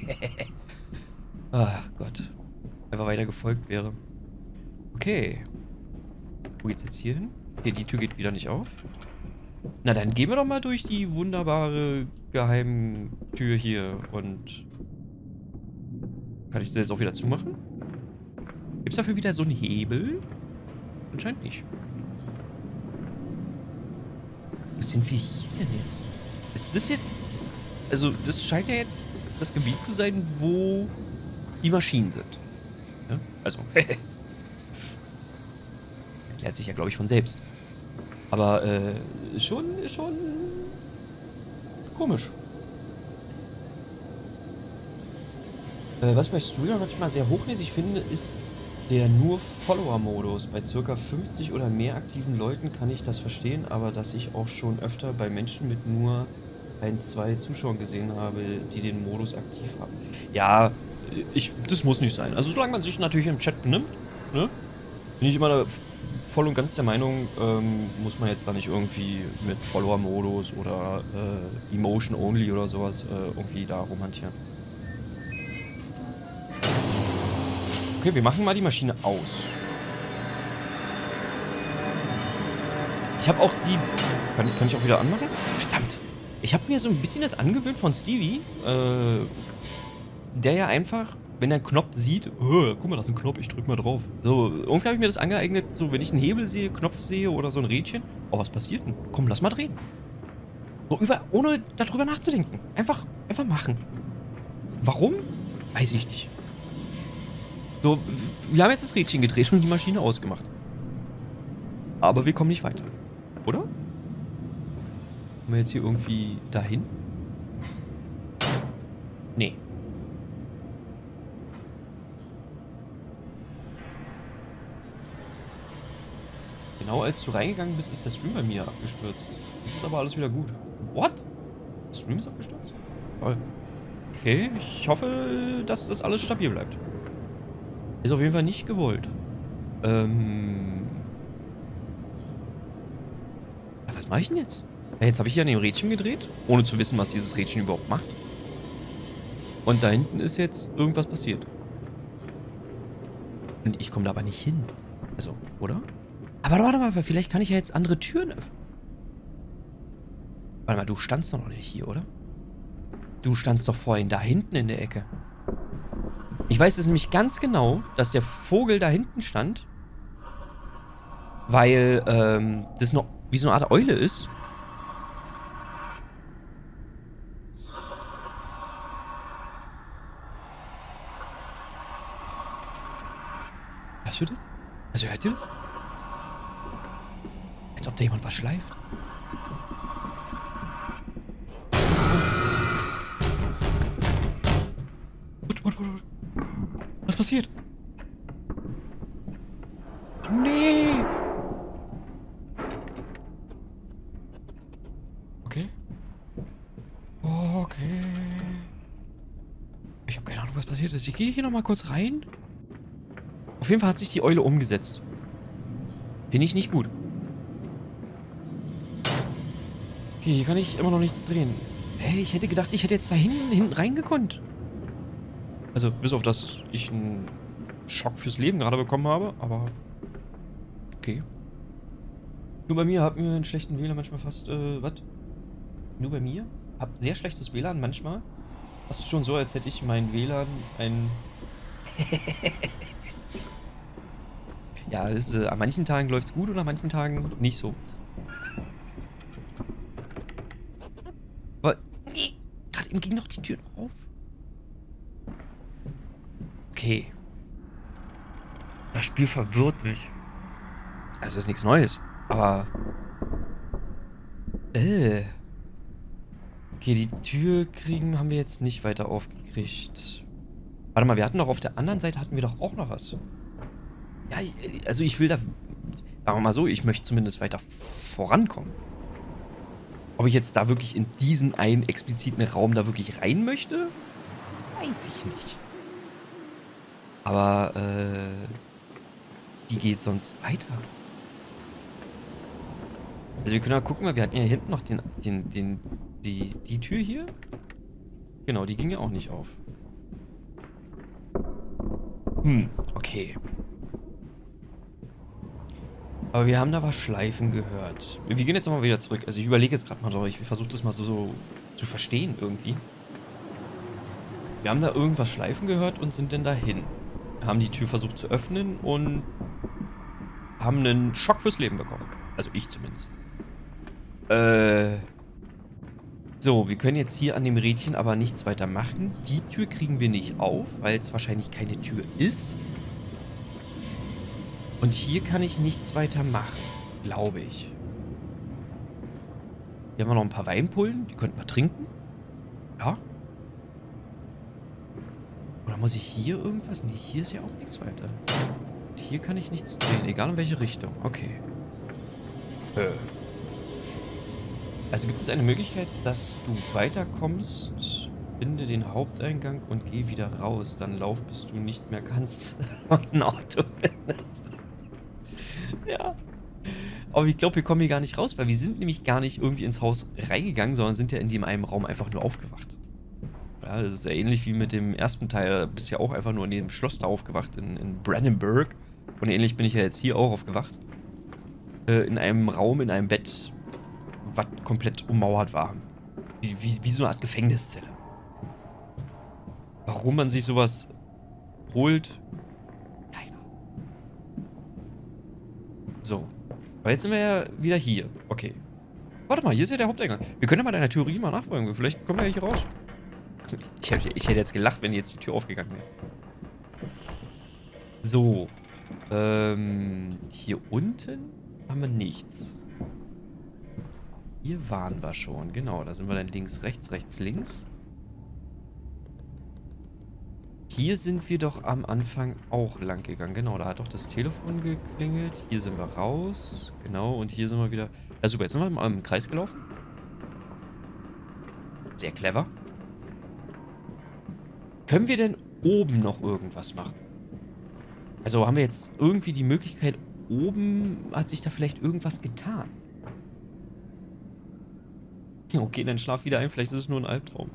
Ach Gott. Einfach weiter gefolgt wäre. Okay. Wo geht's jetzt hier hin? Okay, die Tür geht wieder nicht auf. Na, dann gehen wir doch mal durch die wunderbare Geheimtür hier und... Kann ich das jetzt auch wieder zumachen? Gibt's dafür wieder so einen Hebel? Anscheinend nicht. Wo sind wir hier denn jetzt? Ist das jetzt... Also, das scheint ja jetzt das Gebiet zu sein, wo die Maschinen sind. Ja? Also, erklärt sich ja, glaube ich, von selbst. Aber, äh, schon, schon komisch. Äh, was bei Streamer manchmal sehr hochnäsig finde, ist der Nur-Follower-Modus. Bei ca. fünfzig oder mehr aktiven Leuten kann ich das verstehen, aber dass ich auch schon öfter bei Menschen mit nur ein, zwei Zuschauern gesehen habe, die den Modus aktiv haben. Ja, ich, das muss nicht sein. Also solange man sich natürlich im Chat benimmt, ne? Bin ich immer voll und ganz der Meinung, ähm, muss man jetzt da nicht irgendwie mit Follower-Modus oder äh, Emotion-Only oder sowas äh, irgendwie da rumhantieren. Okay, wir machen mal die Maschine aus. Ich habe auch die... Kann, kann ich auch wieder anmachen? Verdammt! Ich habe mir so ein bisschen das angewöhnt von Stevie, äh, der ja einfach, wenn er einen Knopf sieht, oh, guck mal, das ist ein Knopf, ich drück mal drauf. So, irgendwie habe ich mir das angeeignet, so wenn ich einen Hebel sehe, Knopf sehe oder so ein Rädchen. Oh, was passiert denn? Komm, lass mal drehen. So, über, ohne darüber nachzudenken. Einfach, einfach machen. Warum? Weiß ich nicht. So, wir haben jetzt das Rädchen gedreht und die Maschine ausgemacht. Aber wir kommen nicht weiter. Oder? Kommen wir jetzt hier irgendwie dahin? Nee. Genau als du reingegangen bist, ist der Stream bei mir abgestürzt. Jetzt ist aber alles wieder gut. What? Der Stream ist abgestürzt? Toll. Okay, ich hoffe, dass das alles stabil bleibt. Ist auf jeden Fall nicht gewollt. Ähm... Ja, was mache ich denn jetzt? Ja, jetzt habe ich hier an dem Rädchen gedreht, ohne zu wissen, was dieses Rädchen überhaupt macht. Und da hinten ist jetzt irgendwas passiert. Und ich komme da aber nicht hin. Also, oder? Aber warte mal, vielleicht kann ich ja jetzt andere Türen öffnen. Warte mal, du standst doch noch nicht hier, oder? Du standst doch vorhin da hinten in der Ecke. Ich weiß es nämlich ganz genau, dass der Vogel da hinten stand. Weil, ähm, das noch wie so eine Art Eule ist. Hörst du das? Also hört ihr das? Als ob da jemand was schleift. Was passiert? Nee! Okay. Okay. Ich habe keine Ahnung, was passiert ist. Ich gehe hier nochmal kurz rein. Auf jeden Fall hat sich die Eule umgesetzt. Finde ich nicht gut. Okay, hier kann ich immer noch nichts drehen. Hey, ich hätte gedacht, ich hätte jetzt da hinten, hinten reingekonnt. Also, bis auf das ich einen Schock fürs Leben gerade bekommen habe, aber okay. Nur bei mir hat mir einen schlechten W L A N manchmal fast, äh, was? Nur bei mir? Hab sehr schlechtes W L A N manchmal. Fast schon so, als hätte ich mein W L A N ein... Ja, das ist, äh, an manchen Tagen läuft es gut und an manchen Tagen nicht so. Aber, nee, gerade eben ging noch die Tür auf. Okay. Das Spiel verwirrt mich. Also ist nichts Neues, aber... Äh. Okay, die Tür kriegen haben wir jetzt nicht weiter aufgekriegt. Warte mal, wir hatten doch auf der anderen Seite hatten wir doch auch noch was. Ja, also ich will da... Sagen wir mal so, ich möchte zumindest weiter vorankommen. Ob ich jetzt da wirklich in diesen einen expliziten Raum da wirklich rein möchte? Weiß ich nicht. Aber, äh... wie geht's sonst weiter? Also wir können mal gucken, weil wir hatten ja hinten noch den, den, den, die, die Tür hier. Genau, die ging ja auch nicht auf. Hm, okay. Aber wir haben da was schleifen gehört. Wir gehen jetzt nochmal wieder zurück. Also ich überlege jetzt gerade mal so, ich versuche das mal so, so zu verstehen irgendwie. Wir haben da irgendwas schleifen gehört und sind dann dahin. Haben die Tür versucht zu öffnen und haben einen Schock fürs Leben bekommen. Also ich zumindest. Äh. So, wir können jetzt hier an dem Rädchen aber nichts weiter machen. Die Tür kriegen wir nicht auf, weil es wahrscheinlich keine Tür ist. Und hier kann ich nichts weiter machen, glaube ich. Hier haben wir noch ein paar Weinpullen, die könnten wir trinken. Ja. Oder muss ich hier irgendwas? Nee, hier ist ja auch nichts weiter. Und hier kann ich nichts drehen, egal in welche Richtung. Okay. Äh. Also gibt es eine Möglichkeit, dass du weiterkommst, finde den Haupteingang und geh wieder raus. Dann lauf, bis du nicht mehr kannst und ein Auto findest. Ja. Aber ich glaube, wir kommen hier gar nicht raus, weil wir sind nämlich gar nicht irgendwie ins Haus reingegangen, sondern sind ja in dem einen Raum einfach nur aufgewacht. Ja, das ist ja ähnlich wie mit dem ersten Teil. Da bist ja auch einfach nur in dem Schloss da aufgewacht, in, in Brandenburg. Und ähnlich bin ich ja jetzt hier auch aufgewacht. Äh, in einem Raum, in einem Bett, was komplett ummauert war. Wie, wie, wie so eine Art Gefängniszelle. Warum man sich sowas holt, keiner. So. Aber jetzt sind wir ja wieder hier. Okay. Warte mal, hier ist ja der Haupteingang. Wir können ja mal deiner Theorie mal nachfolgen. Vielleicht kommen wir ja hier raus. Ich, hab, ich hätte jetzt gelacht, wenn jetzt die Tür aufgegangen wäre. So. Ähm, hier unten haben wir nichts. Hier waren wir schon. Genau, da sind wir dann links, rechts, rechts, links. Hier sind wir doch am Anfang auch lang gegangen. Genau, da hat doch das Telefon geklingelt. Hier sind wir raus. Genau, und hier sind wir wieder... Ja, super, jetzt sind wir mal im Kreis gelaufen. Sehr clever. Können wir denn oben noch irgendwas machen? Also haben wir jetzt irgendwie die Möglichkeit, oben hat sich da vielleicht irgendwas getan? Okay, dann schlaf wieder ein. Vielleicht ist es nur ein Albtraum.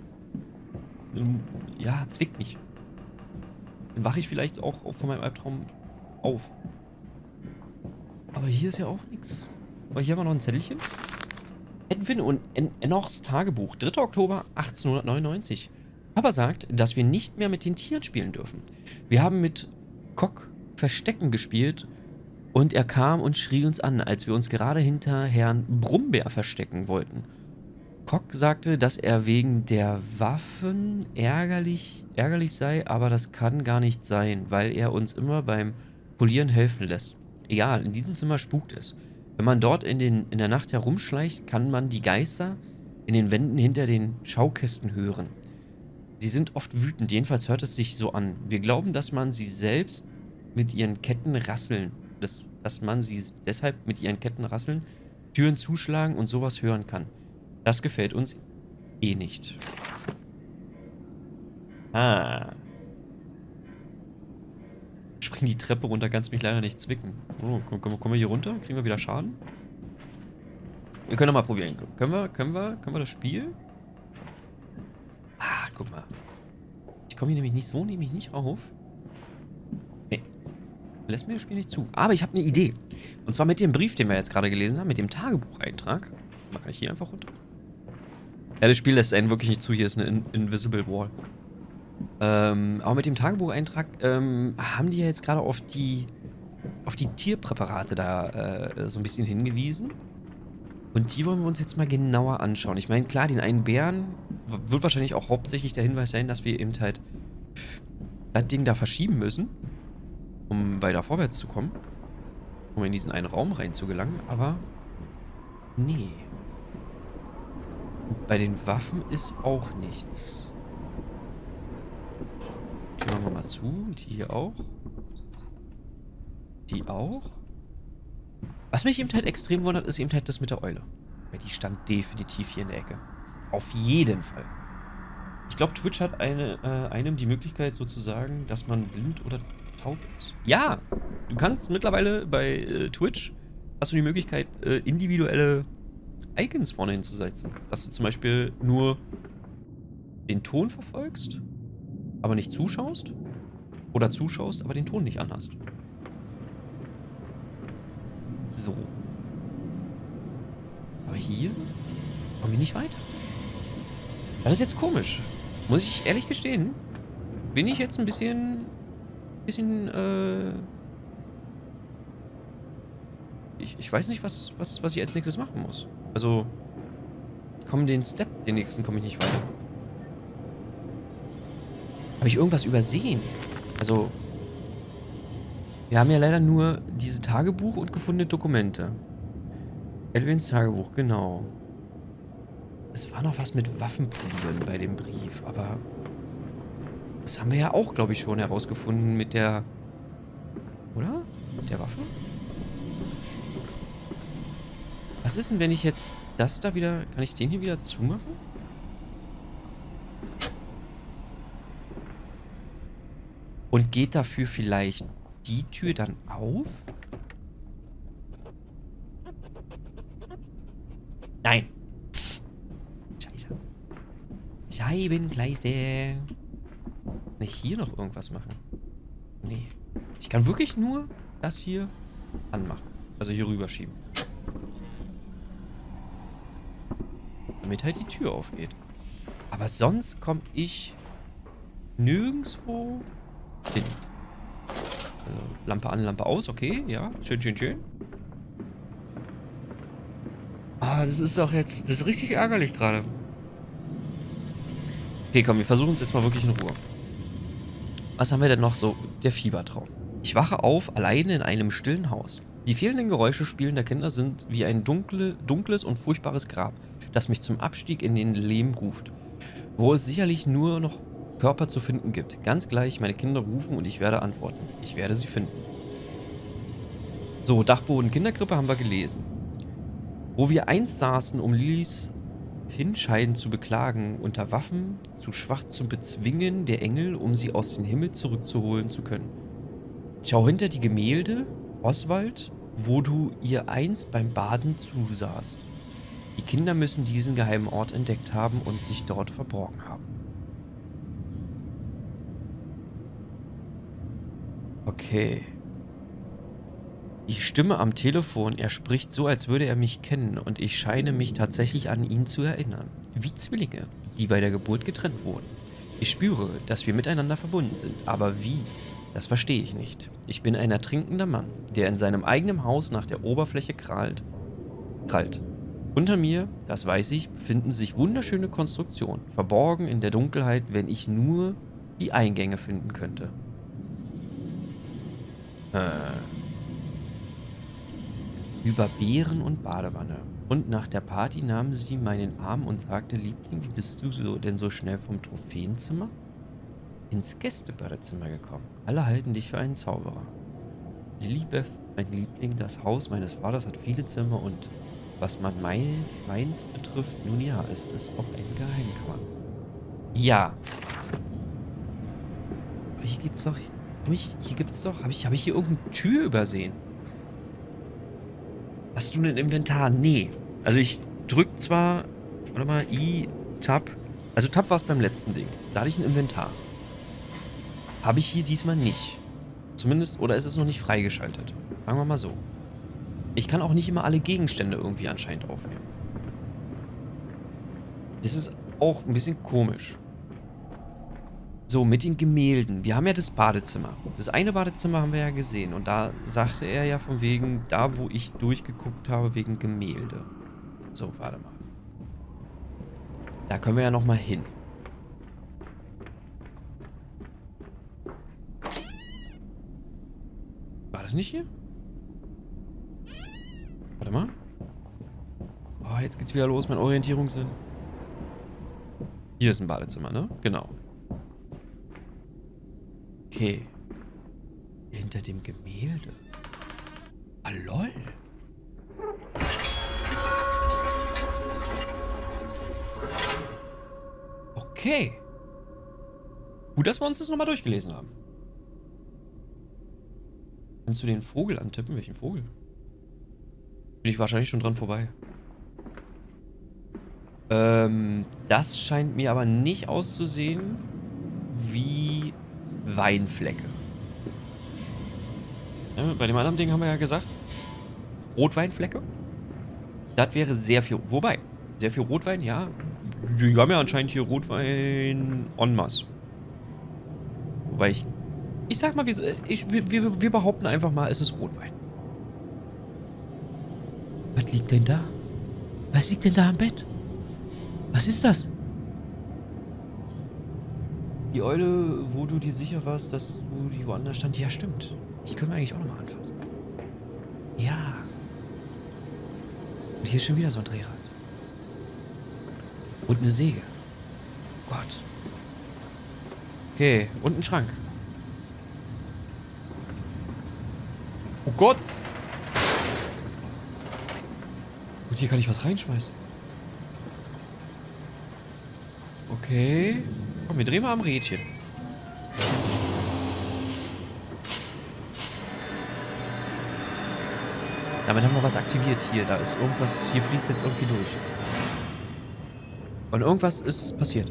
Ja, zwickt mich. Dann wache ich vielleicht auch von meinem Albtraum auf. Aber hier ist ja auch nichts. Aber hier haben wir noch ein Zettelchen. Edwin und en Enochs Tagebuch. dritter Oktober achtzehnhundertneunundneunzig. Papa sagt, dass wir nicht mehr mit den Tieren spielen dürfen. Wir haben mit Cock Verstecken gespielt und er kam und schrie uns an, als wir uns gerade hinter Herrn Brummbär verstecken wollten. Cock sagte, dass er wegen der Waffen ärgerlich, ärgerlich sei, aber das kann gar nicht sein, weil er uns immer beim Polieren helfen lässt. Egal, in diesem Zimmer spukt es. Wenn man dort in, den, in der Nacht herumschleicht, kann man die Geister in den Wänden hinter den Schaukästen hören. Sie sind oft wütend, jedenfalls hört es sich so an. Wir glauben, dass man sie selbst mit ihren Ketten rasseln, dass, dass man sie deshalb mit ihren Ketten rasseln, Türen zuschlagen und sowas hören kann. Das gefällt uns eh nicht. Ah. Spring die Treppe runter, kannst mich leider nicht zwicken. Oh, komm, komm, kommen wir hier runter? Kriegen wir wieder Schaden? Wir können doch mal probieren. Können wir, können wir, können wir das Spiel? Ah, guck mal. Ich komme hier nämlich nicht so, nehme ich nicht auf. Nee. Lässt mir das Spiel nicht zu. Aber ich habe eine Idee. Und zwar mit dem Brief, den wir jetzt gerade gelesen haben, mit dem Tagebucheintrag. Mal kann ich hier einfach runter. Ja, das Spiel lässt einen wirklich nicht zu. Hier ist eine In Invisible Wall. Ähm, aber mit dem Tagebucheintrag ähm, haben die ja jetzt gerade auf die auf die Tierpräparate da äh, so ein bisschen hingewiesen. Und die wollen wir uns jetzt mal genauer anschauen. Ich meine, klar, den einen Bären wird wahrscheinlich auch hauptsächlich der Hinweis sein, dass wir eben halt das Ding da verschieben müssen, um weiter vorwärts zu kommen. Um in diesen einen Raum rein zu gelangen, aber nee. Und bei den Waffen ist auch nichts. Die machen wir mal zu. Und die hier auch. Die auch. Was mich eben halt extrem wundert, ist eben halt das mit der Eule. Weil die stand definitiv hier in der Ecke. Auf jeden Fall. Ich glaube, Twitch hat eine, äh, einem die Möglichkeit sozusagen, dass man blind oder taub ist. Ja! Du kannst mittlerweile bei äh, Twitch, hast du die Möglichkeit, äh, individuelle Icons vorne hinzusetzen. Dass du zum Beispiel nur den Ton verfolgst, aber nicht zuschaust. Oder zuschaust, aber den Ton nicht anhast. So. Aber hier kommen wir nicht weiter. Das ist jetzt komisch. Muss ich ehrlich gestehen. Bin ich jetzt ein bisschen... Bisschen, äh... Ich, ich weiß nicht, was, was, was ich als nächstes machen muss. Also... Ich komme den Step, den nächsten komme ich nicht weiter. Habe ich irgendwas übersehen? Also... Wir haben ja leider nur diese Tagebuch und gefundene Dokumente. Edwins Tagebuch, genau. Es war noch was mit Waffenprobieren bei dem Brief, aber... Das haben wir ja auch, glaube ich, schon herausgefunden mit der... Oder? Mit der Waffe? Was ist denn, wenn ich jetzt das da wieder... Kann ich den hier wieder zumachen? Und geht dafür vielleicht die Tür dann auf? Nein. Scheiße. Scheibenkleister. Kann ich hier noch irgendwas machen? Nee. Ich kann wirklich nur das hier anmachen. Also hier rüberschieben. Damit halt die Tür aufgeht. Aber sonst komme ich nirgendwo hin. Also Lampe an, Lampe aus, okay, ja, schön, schön, schön. Ah, das ist doch jetzt, das ist richtig ärgerlich gerade. Okay, komm, wir versuchen es jetzt mal wirklich in Ruhe. Was haben wir denn noch so? Der Fiebertraum. Ich wache auf, alleine in einem stillen Haus. Die fehlenden Geräusche spielender Kinder sind wie ein dunkle, dunkles und furchtbares Grab, das mich zum Abstieg in den Lehm ruft. Wo es sicherlich nur noch Körper zu finden gibt. Ganz gleich, meine Kinder rufen und ich werde antworten. Ich werde sie finden. So, Dachboden Kinderkrippe haben wir gelesen. Wo wir einst saßen, um Lillys Hinscheiden zu beklagen, unter Waffen, zu schwach zum Bezwingen der Engel, um sie aus dem Himmel zurückzuholen zu können. Schau hinter die Gemälde, Oswald, wo du ihr einst beim Baden zusahst. Die Kinder müssen diesen geheimen Ort entdeckt haben und sich dort verborgen haben. Okay. Die Stimme am Telefon, er spricht so, als würde er mich kennen und ich scheine mich tatsächlich an ihn zu erinnern. Wie Zwillinge, die bei der Geburt getrennt wurden. Ich spüre, dass wir miteinander verbunden sind, aber wie? Das verstehe ich nicht. Ich bin ein ertrinkender Mann, der in seinem eigenen Haus nach der Oberfläche krallt. krallt. Unter mir, das weiß ich, befinden sich wunderschöne Konstruktionen, verborgen in der Dunkelheit, wenn ich nur die Eingänge finden könnte. Äh... Über Beeren und Badewanne. Und nach der Party nahm sie meinen Arm und sagte, Liebling, wie bist du so denn so schnell vom Trophäenzimmer ins Gästebadezimmer gekommen? Alle halten dich für einen Zauberer. Lilibeth, mein Liebling, das Haus meines Vaters hat viele Zimmer und was man mein, meins betrifft, nun ja, es ist auch ein Geheimkammer. Ja. Aber hier geht's doch... Hab ich, hier gibt's doch... Habe ich, hab ich hier irgendeine Tür übersehen? Hast du ein Inventar? Nee. Also ich drück zwar, warte mal, I, Tab. Also Tab war es beim letzten Ding. Da hatte ich ein Inventar. Habe ich hier diesmal nicht. Zumindest, oder ist es noch nicht freigeschaltet. Sagen wir mal so. Ich kann auch nicht immer alle Gegenstände irgendwie anscheinend aufnehmen. Das ist auch ein bisschen komisch. So, mit den Gemälden. Wir haben ja das Badezimmer. Das eine Badezimmer haben wir ja gesehen. Und da sagte er ja von wegen, da wo ich durchgeguckt habe, wegen Gemälde. So, warte mal. Da können wir ja nochmal hin. War das nicht hier? Warte mal. Oh, jetzt geht's wieder los, mein Orientierungssinn. Hier ist ein Badezimmer, ne? Genau. Okay. Hinter dem Gemälde. Ah, lol. Okay. Gut, dass wir uns das nochmal durchgelesen haben. Kannst du den Vogel antippen? Welchen Vogel? Bin ich wahrscheinlich schon dran vorbei. Ähm, das scheint mir aber nicht auszusehen wie Weinflecke. Ja, bei dem anderen Ding haben wir ja gesagt, Rotweinflecke. Das wäre sehr viel, wobei, sehr viel Rotwein, ja. Die haben ja anscheinend hier Rotwein en masse. Wobei ich, ich sag mal, wir, ich, wir, wir behaupten einfach mal, es ist Rotwein. Was liegt denn da? Was liegt denn da am Bett? Was ist das? Die Eule, wo du dir sicher warst, dass du die woanders stand. Ja, stimmt. Die können wir eigentlich auch nochmal anfassen. Ja. Und hier ist schon wieder so ein Drehrad. Und eine Säge. Gott. Okay, und ein Schrank. Oh Gott. Und hier kann ich was reinschmeißen. Okay. Komm, wir drehen mal am Rädchen. Damit haben wir was aktiviert hier. Da ist irgendwas, hier fließt jetzt irgendwie durch. Und irgendwas ist passiert.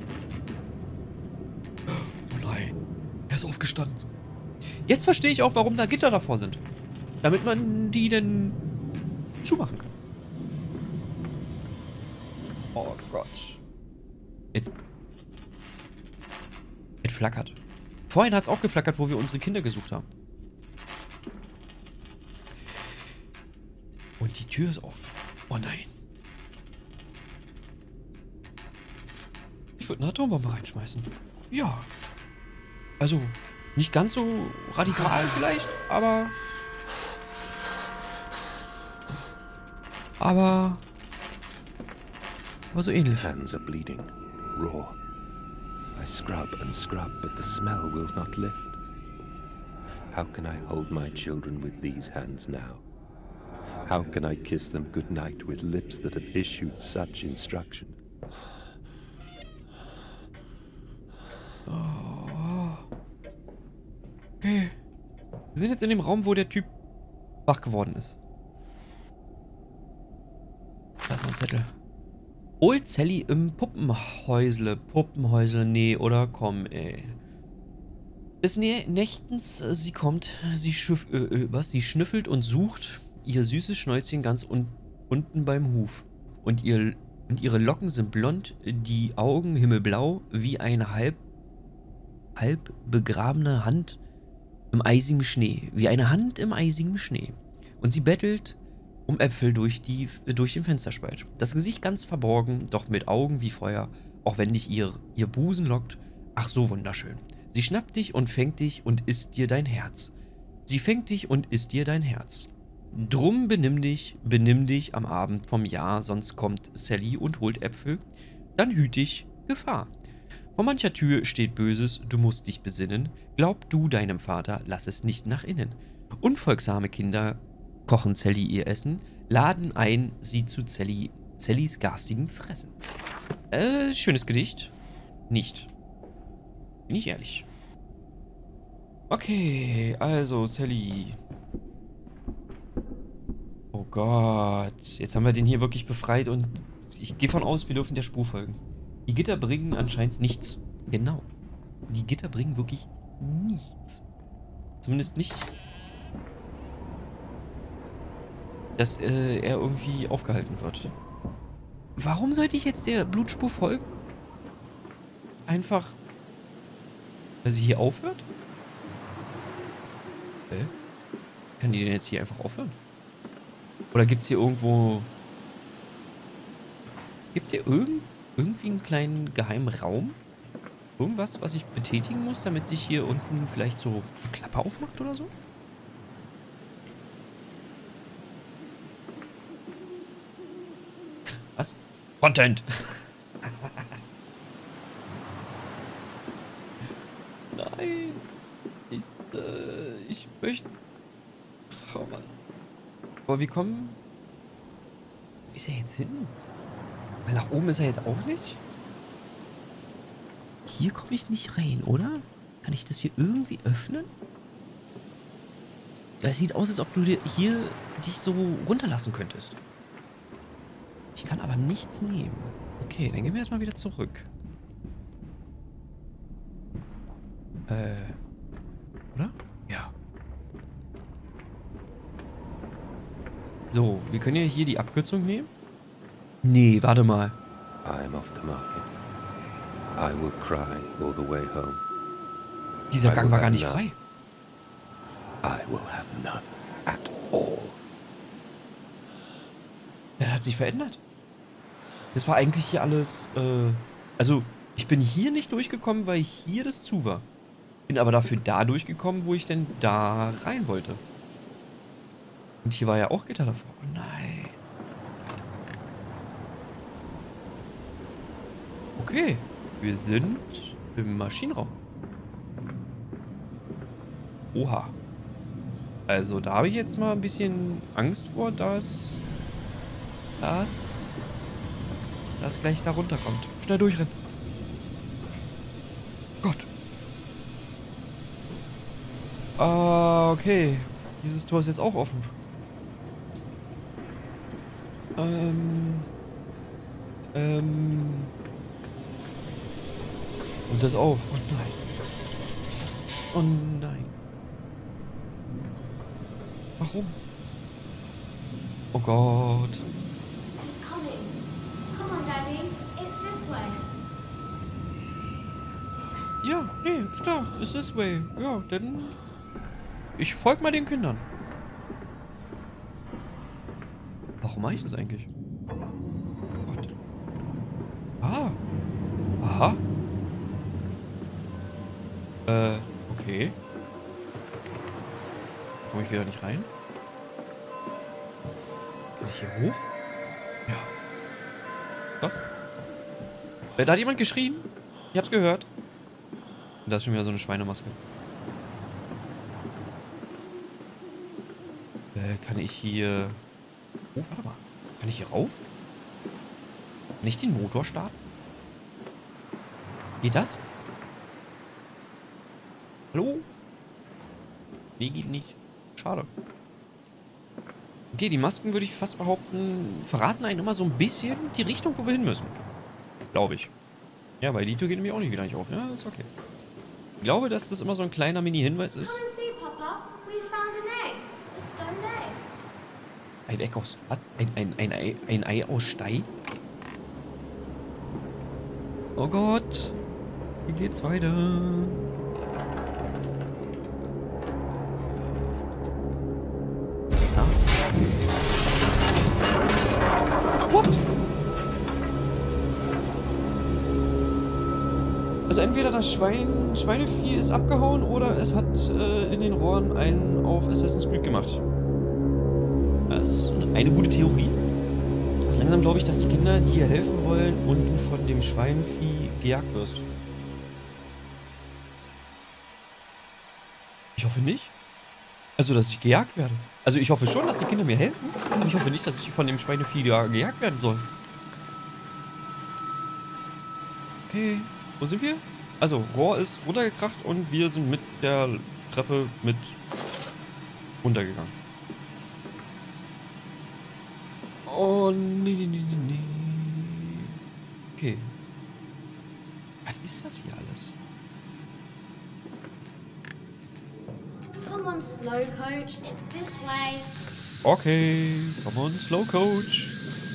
Oh nein. Er ist aufgestanden. Jetzt verstehe ich auch, warum da Gitter davor sind. Damit man die denn zumachen kann. Oh Gott. Jetzt... Es flackert. Vorhin hat es auch geflackert, wo wir unsere Kinder gesucht haben. Und die Tür ist offen. Oh nein. Ich würde eine Atombombe reinschmeißen. Ja. Also, nicht ganz so radikal vielleicht, aber... Aber... Aber so ähnlich. Hands are bleeding, raw. I scrub and scrub, but the smell will not lift. How can I hold my children with these hands now? How can I kiss them goodnight with lips that have issued such instruction? Oh. Okay. Wir sind jetzt in dem Raum, wo der Typ wach geworden ist. Da ist noch ein Zettel. Old Sally im Puppenhäusle. Puppenhäusle, nee, oder? Komm, ey. Des Nä Nächtens, äh, sie kommt, sie schiff, äh, äh, was? Sie schnüffelt und sucht ihr süßes Schnäuzchen ganz un unten beim Huf. Und, ihr, und ihre Locken sind blond, die Augen himmelblau, wie eine halb, halb begrabene Hand im eisigen Schnee. Wie eine Hand im eisigen Schnee. Und sie bettelt um Äpfel durch, die, durch den Fensterspalt. Das Gesicht ganz verborgen, doch mit Augen wie Feuer, auch wenn dich ihr, ihr Busen lockt. Ach so wunderschön. Sie schnappt dich und fängt dich und isst dir dein Herz. Sie fängt dich und isst dir dein Herz. Drum benimm dich, benimm dich am Abend vom Jahr, sonst kommt Sally und holt Äpfel. Dann hüt dich Gefahr. Vor mancher Tür steht Böses, du musst dich besinnen. Glaub du deinem Vater, lass es nicht nach innen. Unfolgsame Kinder kochen Sally ihr Essen, laden ein, sie zu Sally, Sallys garstigem Fressen. Äh, schönes Gedicht. Nicht. Bin ich ehrlich. Okay, also Sally. Oh Gott. Jetzt haben wir den hier wirklich befreit und ich gehe von aus, wir dürfen der Spur folgen. Die Gitter bringen anscheinend nichts. Genau. Die Gitter bringen wirklich nichts. Zumindest nicht, dass äh, er irgendwie aufgehalten wird. Warum sollte ich jetzt der Blutspur folgen? Einfach, weil sie hier aufhört? Okay. Kann die denn jetzt hier einfach aufhören? Oder gibt es hier irgendwo... Gibt es hier irgend, irgendwie einen kleinen geheimen Raum? Irgendwas, was ich betätigen muss, damit sich hier unten vielleicht so eine Klappe aufmacht oder so? Was? Content! Nein! Ich, äh, ich möchte... Oh Mann. Aber wie kommen... Ist er jetzt hin? Weil nach oben ist er jetzt auch nicht? Hier komme ich nicht rein, oder? Kann ich das hier irgendwie öffnen? Das sieht aus, als ob du dir hier dich so runterlassen könntest. Ich kann aber nichts nehmen. Okay, dann gehen wir erstmal wieder zurück. Äh. Oder? Ja. So, wir können ja hier die Abkürzung nehmen. Nee, warte mal. I'm off the market. I will cry all the way home. Dieser I Gang will war gar have nicht none. frei. I will have none at all. Der hat sich verändert. Das war eigentlich hier alles, äh, also ich bin hier nicht durchgekommen, weil hier das zu war. Bin aber dafür da durchgekommen, wo ich denn da rein wollte. Und hier war ja auch Gitter davor. Oh nein. Okay, wir sind im Maschinenraum. Oha. Also da habe ich jetzt mal ein bisschen Angst vor, dass das, das gleich da runterkommt. Schnell durchrennen. Gott. Ah, okay. Dieses Tor ist jetzt auch offen. Ähm. Ähm. Und das auch. Oh nein. Oh nein. Warum? Oh Gott. It's coming. Come on, Daddy. It's this way. Ja, nee, ist klar. It's this way. Ja, dann... Ich folge mal den Kindern. Warum mache ich das eigentlich? Gott. Ah. Aha. wieder nicht rein. Kann ich hier hoch? Ja. Was? Da hat jemand geschrien. Ich hab's gehört. Und da ist schon wieder so eine Schweinemaske. Äh, kann ich hier... Oh, warte mal. Kann ich hier rauf? Kann ich den Motor starten? Geht das? Hallo? Nee, geht nicht. Schade. Okay, die Masken, würde ich fast behaupten, verraten einen immer so ein bisschen die Richtung, wo wir hin müssen. Glaube ich. Ja, weil die Tür geht nämlich auch nicht wieder nicht auf. Ja, ist okay. Ich glaube, dass das immer so ein kleiner Mini-Hinweis ist. Come and see, Papa. We found an egg. A stone egg. Ein Eck aus... Was? Ein, ein, ein, Ei, ein Ei aus Stein? Oh Gott. Wie geht's weiter? What? Also entweder das Schwein, Schweinevieh ist abgehauen oder es hat äh, in den Rohren einen auf Assassin's Creed gemacht. Das ist eine gute Theorie. Langsam glaube ich, dass die Kinder dir helfen wollen und du von dem Schweinevieh gejagt wirst. Ich hoffe nicht. Also, dass ich gejagt werde. Also, ich hoffe schon, dass die Kinder mir helfen. Aber ich hoffe nicht, dass ich von dem Schweinevieh gejagt werden soll. Okay. Wo sind wir? Also, Rohr ist runtergekracht und wir sind mit der Treppe mit runtergegangen. Oh, nee, nee, nee, nee, nee. Okay. Was ist das hier alles? Come on, slow coach. It's this way. Okay, come on, slow coach.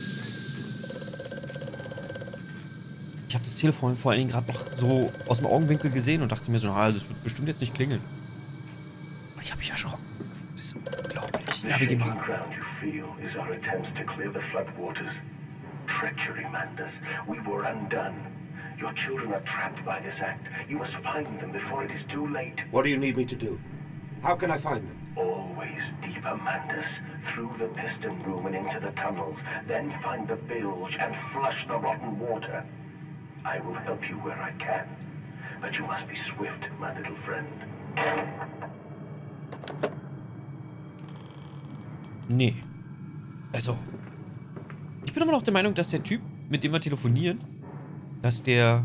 Ich habe das Telefon vor allen Dingen gerade noch so aus dem Augenwinkel gesehen und dachte mir so, ah, das wird bestimmt jetzt nicht klingeln. Und ich habe mich erschrocken. Das ist unglaublich. Ja, wir gehen mal ran. Is our attempts to clear the floodwaters. Treachery, Mandus. We were undone. Your children are trapped by this act. You must find them before it is too late. What do you need me to do? How can I find them? Always deeper, Mandus. Through the piston room and into the tunnels. Then find the bilge and flush the rotten water. I will help you where I can. But you must be swift, my little friend. Nee. Also, ich bin immer noch der Meinung, dass der Typ, mit dem wir telefonieren, dass der...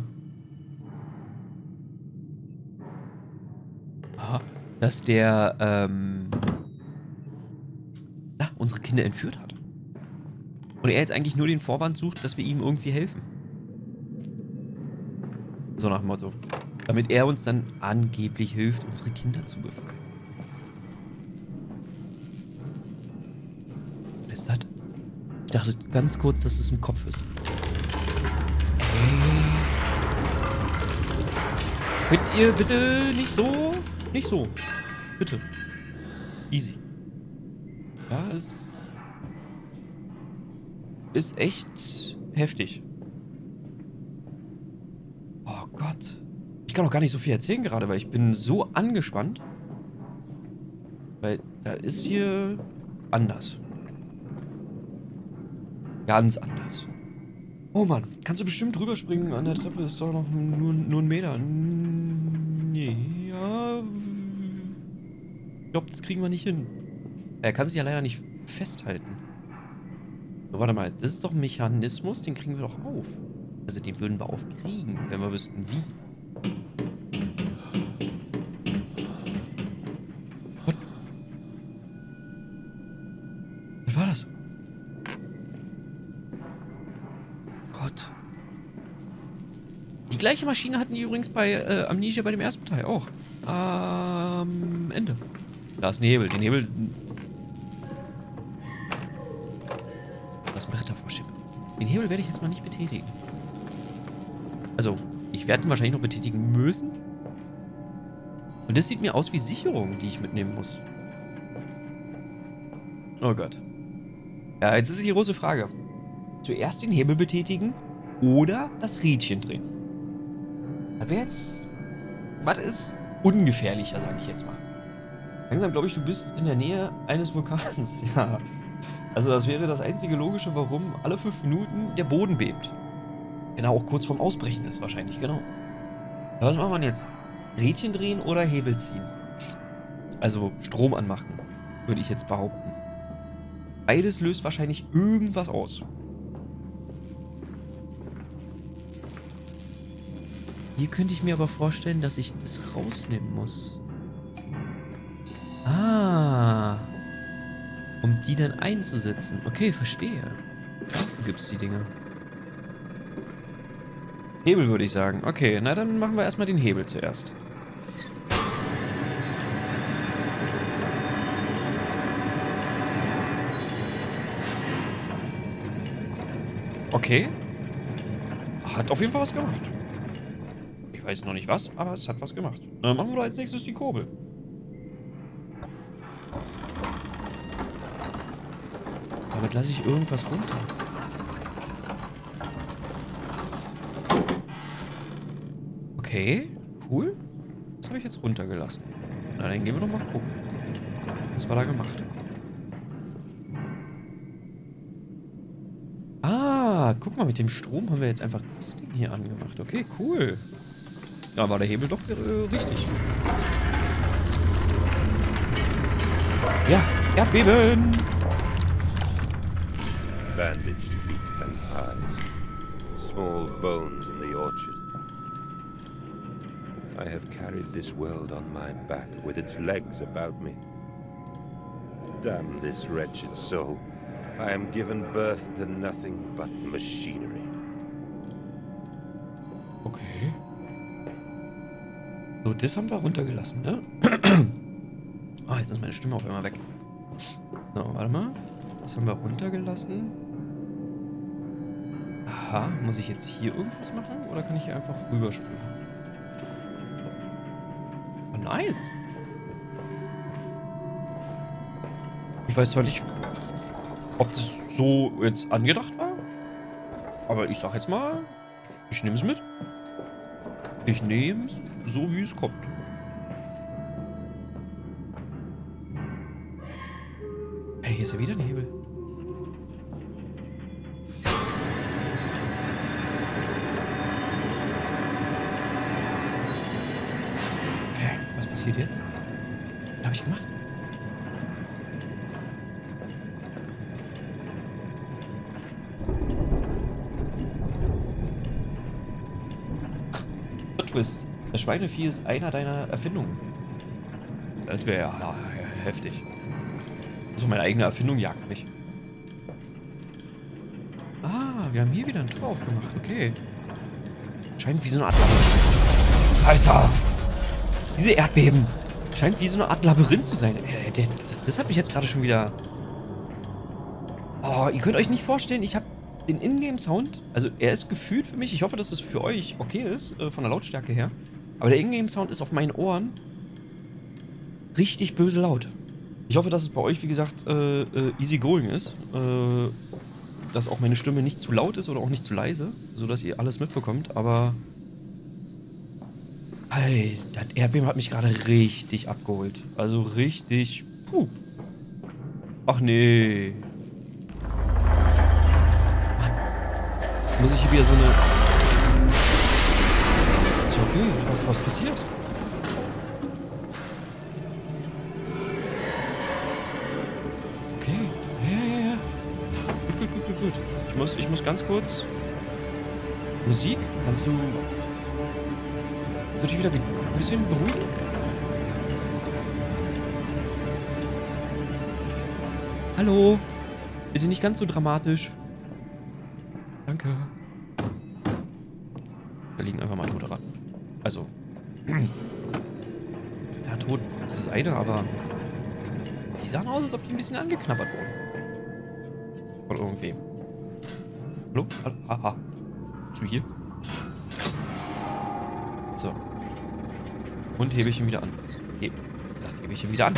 Aha, dass der, ähm... na, unsere Kinder entführt hat. Und er jetzt eigentlich nur den Vorwand sucht, dass wir ihm irgendwie helfen. So nach dem Motto. Damit er uns dann angeblich hilft, unsere Kinder zu befreien. Was ist das? Ich dachte ganz kurz, dass es ein Kopf ist. Ey. Könnt ihr bitte nicht so? Nicht so. Bitte. Easy. Ja, es ist echt heftig. Oh Gott. Ich kann auch gar nicht so viel erzählen gerade, weil ich bin so angespannt. Weil da ist hier anders. Ganz anders. Oh Mann, kannst du bestimmt drüber springen an der Treppe? Ist doch noch nur, nur ein Meter. Nee, ja. Ich glaube, das kriegen wir nicht hin. Er kann sich ja leider nicht festhalten. So, warte mal. Das ist doch ein Mechanismus, den kriegen wir doch auf. Also den würden wir aufkriegen, wenn wir wüssten, wie. What? Was war das? Gott. Die gleiche Maschine hatten die übrigens bei äh, Amnesia bei dem ersten Teil auch. Am Ende. Da ist ein Hebel. Den Hebel... Lass mich davor schieben. Den Hebel werde ich jetzt mal nicht betätigen. Also, ich werde ihn wahrscheinlich noch betätigen müssen. Und das sieht mir aus wie Sicherung, die ich mitnehmen muss. Oh Gott. Ja, jetzt ist die große Frage. Zuerst den Hebel betätigen oder das Rädchen drehen. Das wäre jetzt... Was ist ungefährlicher, sage ich jetzt mal. Langsam glaube ich, du bist in der Nähe eines Vulkans. Ja. Also das wäre das einzige Logische, warum alle fünf Minuten der Boden bebt. Genau, auch kurz vorm Ausbrechen ist wahrscheinlich, genau. Was machen wir jetzt? Rädchen drehen oder Hebel ziehen? Also Strom anmachen, würde ich jetzt behaupten. Beides löst wahrscheinlich irgendwas aus. Hier könnte ich mir aber vorstellen, dass ich das rausnehmen muss. Ah. Um die dann einzusetzen. Okay, verstehe. Dafür gibt es die Dinger. Hebel würde ich sagen. Okay, na dann machen wir erstmal den Hebel zuerst. Okay. Hat auf jeden Fall was gemacht. Ich weiß noch nicht was, aber es hat was gemacht. Dann machen wir als nächstes die Kurbel. Damit lasse ich irgendwas runter. Okay, cool. Das habe ich jetzt runtergelassen. Na, dann gehen wir doch mal gucken, was wir da gemacht haben. Ah, guck mal, mit dem Strom haben wir jetzt einfach das Ding hier angemacht. Okay, cool. Da war der Hebel doch äh, richtig. Ja, Erdbeben! Bandaged feet and eyes. Small bones in the orchard. I have carried this world on my back with its legs about me. Damn this wretched soul. I am given birth to nothing but machinery. Okay. So, das haben wir runtergelassen, ne? Ah, jetzt ist meine Stimme auf einmal weg. So, warte mal. Das haben wir runtergelassen. Aha, muss ich jetzt hier irgendwas machen? Oder kann ich hier einfach rüberspringen? Oh, nice. Ich weiß zwar nicht, ob das so jetzt angedacht war. Aber ich sag jetzt mal, ich nehme es mit. Ich nehme es so, wie es kommt. Hey, hier ist ja wieder ein Hebel. Hä? Was passiert jetzt? Was habe ich gemacht? Twist. Das Schweinevieh ist einer deiner Erfindungen. Das wäre ja, ja heftig. Also meine eigene Erfindung jagt mich. Ah, wir haben hier wieder ein Tor aufgemacht. Okay. Scheint wie so eine Art Labyrinth. Alter! Diese Erdbeben. Scheint wie so eine Art Labyrinth zu sein. Äh, das, das hat mich jetzt gerade schon wieder... Oh, ihr könnt euch nicht vorstellen, ich habe den Ingame-Sound, also er ist gefühlt für mich, ich hoffe, dass es für euch okay ist, äh, von der Lautstärke her, aber der Ingame-Sound ist auf meinen Ohren richtig böse laut. Ich hoffe, dass es bei euch, wie gesagt, äh, äh, easy going ist, äh, dass auch meine Stimme nicht zu laut ist oder auch nicht zu leise, sodass ihr alles mitbekommt, aber ey, das Erdbeben hat mich gerade richtig abgeholt. Also richtig, puh. Ach nee. Jetzt muss ich hier wieder so eine... Ist okay, was, was passiert? Okay, ja, ja, ja. Gut, gut, gut, gut, gut. Ich muss, ich muss ganz kurz... Musik? Kannst du... Kannst du dich wieder ein bisschen beruhigen? Hallo? Bitte nicht ganz so dramatisch. Danke. Da liegen einfach mal tote Ratten. Also. Ja, tot ist das eine, aber. Die sahen aus, als ob die ein bisschen angeknabbert wurden. Von irgendwem. Hallo? Haha. Zu hier. So. Und hebe ich ihn wieder an. He Wie gesagt, hebe ich ihn wieder an.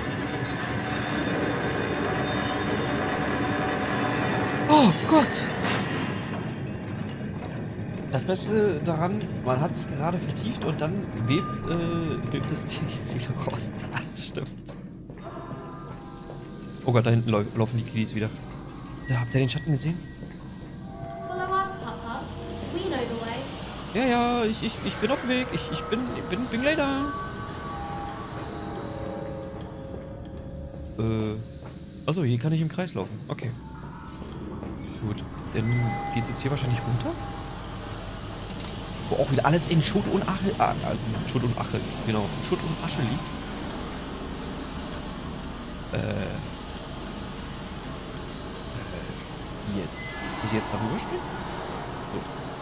Oh Gott! Das Beste daran, man hat sich gerade vertieft und dann bebt, äh, bebt es die Seele raus. Alles stimmt. Oh Gott, da hinten lau laufen die Kiddies wieder. Da, habt ihr den Schatten gesehen? Follow us, Papa. We know the way. Ja, ja, ich, ich, ich bin auf dem Weg. Ich, ich bin, ich bin, bin gleich da. Äh. Achso, hier kann ich im Kreis laufen. Okay. Gut. Dann geht's jetzt hier wahrscheinlich runter. Wo auch wieder alles in Schutt und Asche. Ah, ah, Schutt und Asche. Genau. Schutt und Asche liegt. Äh. Äh. Jetzt. Muss ich jetzt darüber spielen? So.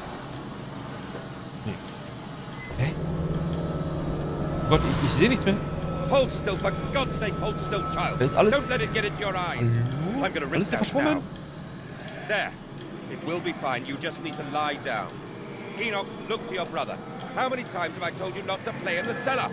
Nee. Hä? Oh Gott, ich, ich sehe nichts mehr. Hold still, for God's sake, hold still, child. Ist alles... Don't let it get into your eyes. Hallo? I'm gonna rinse Alles ja out verschwommen? now. There. It will be fine. You just need to lie down. Enoch, look to your brother. How many times have I told you not to play in the cellar?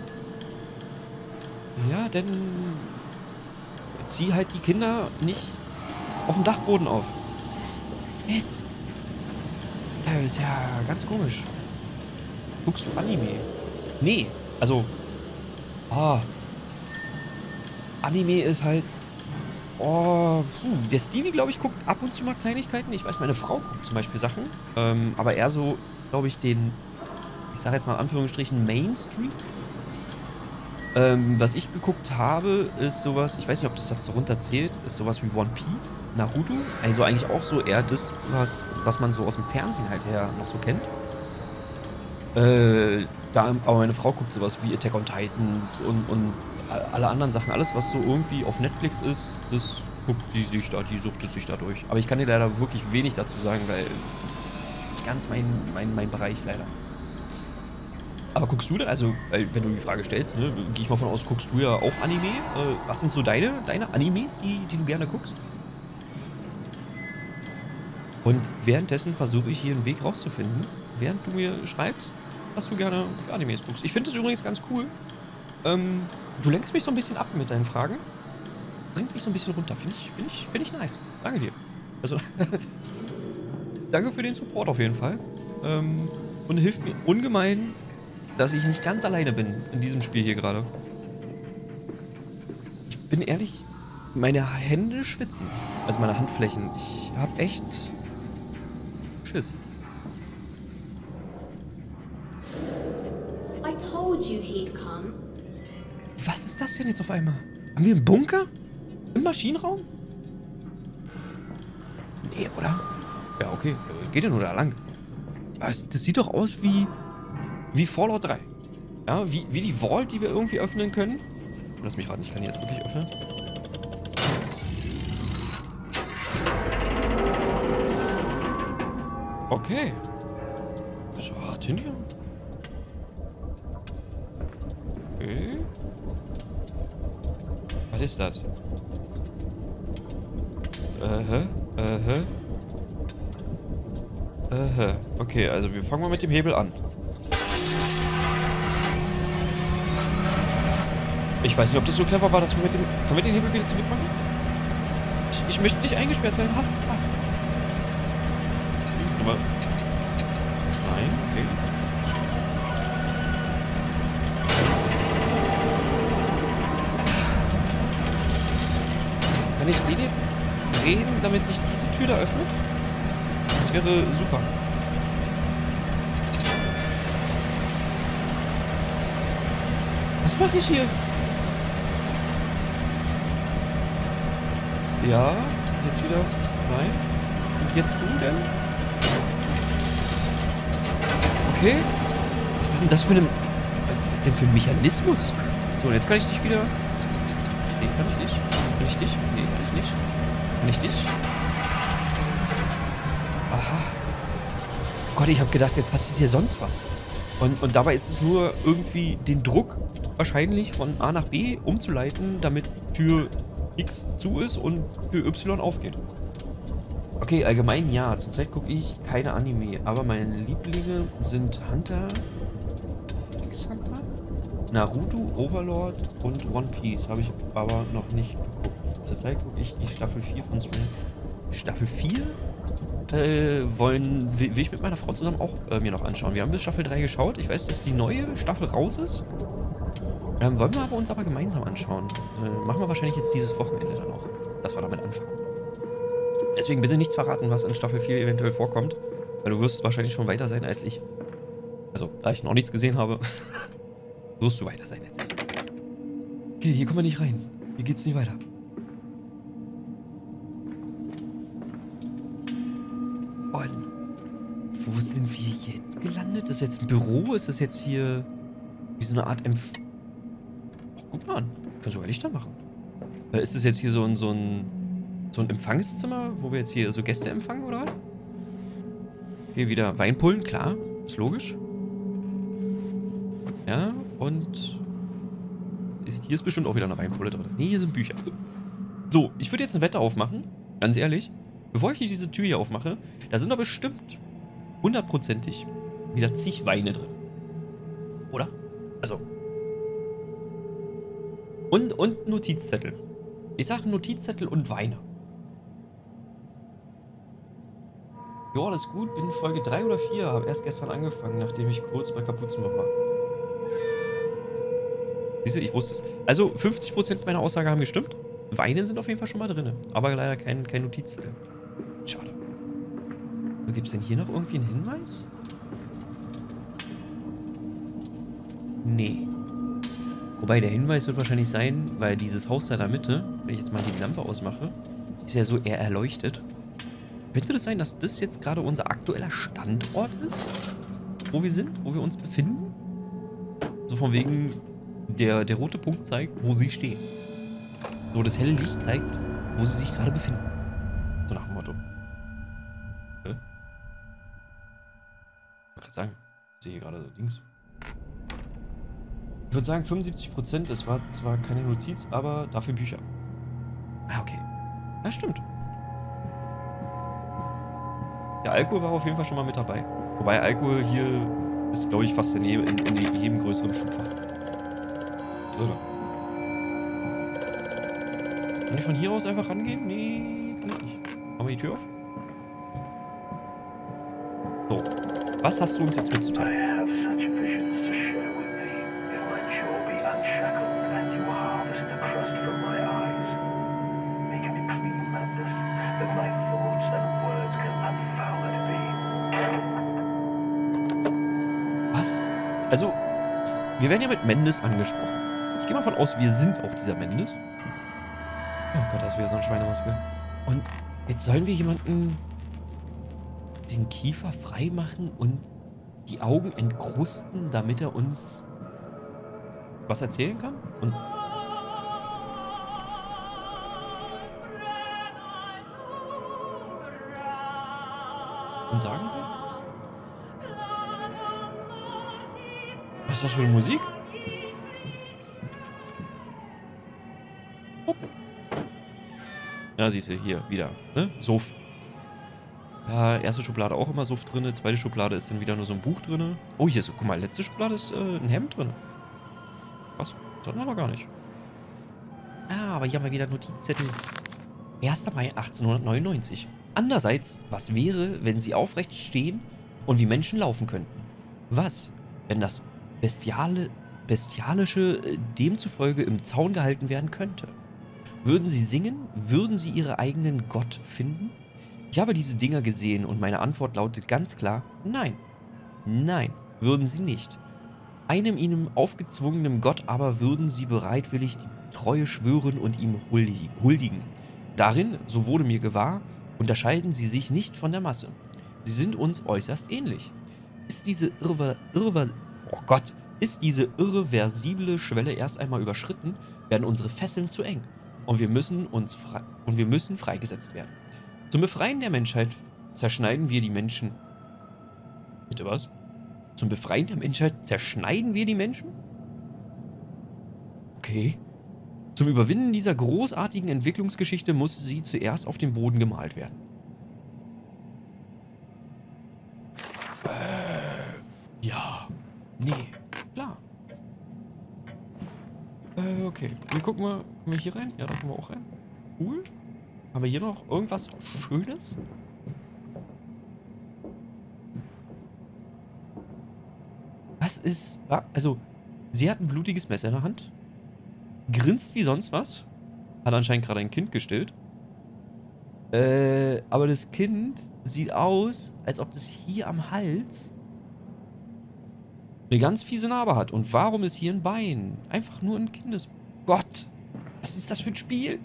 Ja, denn... Zieh halt die Kinder nicht auf dem Dachboden auf. Hä? Ja, ist ja ganz komisch. Guckst du Anime? Nee, also... Ah. Anime ist halt... Oh, puh. Der Stevie, glaube ich, guckt ab und zu mal Kleinigkeiten. Ich weiß, meine Frau guckt zum Beispiel Sachen. Ähm, aber eher so, glaube ich, den... Ich sage jetzt mal in Anführungsstrichen Mainstream. Ähm, was ich geguckt habe, ist sowas... Ich weiß nicht, ob das darunter zählt. Ist sowas wie One Piece, Naruto. Also eigentlich auch so eher das, was, was man so aus dem Fernsehen halt her noch so kennt. Äh... Da, aber meine Frau guckt sowas wie Attack on Titans und, und alle anderen Sachen. Alles, was so irgendwie auf Netflix ist, das guckt die sich da, die suchtet sich da durch. Aber ich kann dir leider wirklich wenig dazu sagen, weil das ist nicht ganz mein, mein, mein Bereich leider. Aber guckst du denn, also, wenn du die Frage stellst, ne, gehe ich mal von aus, guckst du ja auch Anime? Äh, was sind so deine, deine Animes, die, die du gerne guckst? Und währenddessen versuche ich hier einen Weg rauszufinden, während du mir schreibst, was du gerne für Animes guckst. Ich finde das übrigens ganz cool. Ähm, du lenkst mich so ein bisschen ab mit deinen Fragen. Bringt mich so ein bisschen runter. Finde ich, finde ich, finde ich nice. Danke dir. Also, danke für den Support auf jeden Fall. Ähm, und hilft mir ungemein, dass ich nicht ganz alleine bin in diesem Spiel hier gerade. Ich bin ehrlich, meine Hände schwitzen. Also meine Handflächen. Ich habe echt Schiss. I told you he'd come. Was ist das denn jetzt auf einmal? Haben wir einen Bunker? Im Maschinenraum? Nee, oder? Ja, okay. Geht ja nur da lang. Das, das sieht doch aus wie... Wie Fallout drei. Ja, wie, wie die Vault, die wir irgendwie öffnen können. Lass mich raten, ich kann die jetzt wirklich öffnen. Okay. So hart hin hier. Okay. Was ist das? Äh, äh, äh. Okay, also wir fangen mal mit dem Hebel an. Ich weiß nicht, ob das so clever war, dass wir mit dem... Können wir den Hebel wieder zurückmachen? Ich, ich möchte nicht eingesperrt sein. Ha, ha. Aber... Nein, okay. Kann ich den jetzt drehen, damit sich diese Tür da öffnet? Das wäre super. Was mache ich hier? Ja, jetzt wieder. Nein. Und jetzt du denn? Okay. Was ist denn das für ein... Was ist das denn für ein Mechanismus? So, und jetzt kann ich dich wieder... Nee, kann ich nicht. Kann ich dich? Nee, kann ich nicht. Kann ich dich? Aha. Gott, ich habe gedacht, jetzt passiert hier sonst was. Und, und dabei ist es nur irgendwie den Druck wahrscheinlich von A nach B umzuleiten, damit Tür X zu ist und Tür Y aufgeht. Okay, allgemein ja. Zurzeit gucke ich keine Anime, aber meine Lieblinge sind Hunter, X-Hunter, Naruto, Overlord und One Piece. Habe ich aber noch nicht geguckt. Zurzeit gucke ich die Staffel vier von Stranger. Staffel vier? Äh, wollen, will, will ich mit meiner Frau zusammen auch äh, mir noch anschauen. Wir haben bis Staffel drei geschaut. Ich weiß, dass die neue Staffel raus ist. Ähm, wollen wir aber uns aber gemeinsam anschauen. Äh, machen wir wahrscheinlich jetzt dieses Wochenende dann auch, dass wir damit anfangen. Deswegen bitte nichts verraten, was in Staffel vier eventuell vorkommt, weil du wirst wahrscheinlich schon weiter sein als ich. Also, da ich noch nichts gesehen habe, wirst du weiter sein als ich. Okay, hier kommen wir nicht rein. Hier geht's nicht weiter. Und wo sind wir jetzt gelandet? Ist das jetzt ein Büro? Ist das jetzt hier wie so eine Art Empf... Oh, guck mal an. Ich kann sogar Lichter machen. Äh, ist das jetzt hier so ein, so ein so ein Empfangszimmer, wo wir jetzt hier so Gäste empfangen, oder was? Hier wieder Weinpullen, klar. Ist logisch. Ja, und hier ist bestimmt auch wieder eine Weinpulle drin. Ne, hier sind Bücher. So, ich würde jetzt eine Wette aufmachen. Ganz ehrlich. Bevor ich diese Tür hier aufmache, da sind doch bestimmt hundertprozentig wieder zig Weine drin. Oder? Also. Und, und Notizzettel. Ich sage Notizzettel und Weine. Ja, alles gut. Bin in Folge drei oder vier. Habe erst gestern angefangen, nachdem ich kurz bei Kapuzenwurf war. Siehst du, ich wusste es. Also fünfzig Prozent meiner Aussage haben gestimmt. Weine sind auf jeden Fall schon mal drin. Aber leider kein, kein Notizzettel. Schade. So, gibt es denn hier noch irgendwie einen Hinweis? Nee. Wobei der Hinweis wird wahrscheinlich sein, weil dieses Haus da in der Mitte, wenn ich jetzt mal die Lampe ausmache, ist ja so eher erleuchtet. Könnte das sein, dass das jetzt gerade unser aktueller Standort ist? Wo wir sind? Wo wir uns befinden? So von wegen, der, der rote Punkt zeigt, wo sie stehen. So, das helle Licht zeigt, wo sie sich gerade befinden. So nach dem Motto. Okay. Ich wollte gerade sagen, ich sehe hier gerade so Dings. Ich würde sagen fünfundsiebzig Prozent, es war zwar keine Notiz, aber dafür Bücher. Ah, okay. Ja, stimmt. Der Alkohol war auf jeden Fall schon mal mit dabei. Wobei Alkohol hier ist, glaube ich, fast in jedem, in, in jedem größeren Schubfach. So. Kann ich von hier aus einfach rangehen? Nee, kann ich nicht. Machen wir die Tür auf? So. Was hast du uns jetzt mitzuteilen? Was? Also, wir werden ja mit Mendes angesprochen. Ich gehe mal von aus, wir sind auch dieser Mendes. Oh Gott, das ist wieder so eine Schweinemaske. Und jetzt sollen wir jemanden den Kiefer frei machen und die Augen entkrusten, damit er uns was erzählen kann? Und und sagen kann? Was ist das für eine Musik? Oh. Ja, siehst du, hier, wieder, ne? Suff. Ja, erste Schublade auch immer Suff drin, zweite Schublade ist dann wieder nur so ein Buch drin. Oh, hier ist, guck mal, letzte Schublade ist äh, ein Hemd drin. Was? Das hatten wir noch gar nicht. Ah, aber hier haben wir wieder Notizzettel. erster Mai achtzehnhundertneunundneunzig. Andererseits, was wäre, wenn sie aufrecht stehen und wie Menschen laufen könnten? Was, wenn das Bestiale, Bestialische äh, demzufolge im Zaun gehalten werden könnte? Würden sie singen? Würden sie ihre eigenen Gott finden? Ich habe diese Dinger gesehen und meine Antwort lautet ganz klar, nein. Nein, würden sie nicht. Einem ihnen aufgezwungenen Gott aber würden sie bereitwillig die Treue schwören und ihm huldigen. Darin, so wurde mir gewahr, unterscheiden sie sich nicht von der Masse. Sie sind uns äußerst ähnlich. Ist diese irre, irre, oh Gott, ist diese irreversible Schwelle erst einmal überschritten, werden unsere Fesseln zu eng und wir müssen uns frei, und wir müssen freigesetzt werden. Zum Befreien der Menschheit zerschneiden wir die Menschen. Bitte was? Zum Befreien der Menschheit zerschneiden wir die Menschen? Okay. Zum Überwinden dieser großartigen Entwicklungsgeschichte muss sie zuerst auf den Boden gemalt werden. Äh, ja. Nee, klar. Äh, okay. Wir gucken mal, kommen wir hier rein? Ja, da kommen wir auch rein. Cool. Haben wir hier noch irgendwas Schönes? Was ist... Also, Sie hat ein blutiges Messer in der Hand. Grinst wie sonst was. Hat anscheinend gerade ein Kind gestillt. Äh, aber das Kind sieht aus, als ob das hier am Hals eine ganz fiese Narbe hat. Und warum ist hier ein Bein? Einfach nur ein Kindes... Gott! Was ist das für ein Spiel?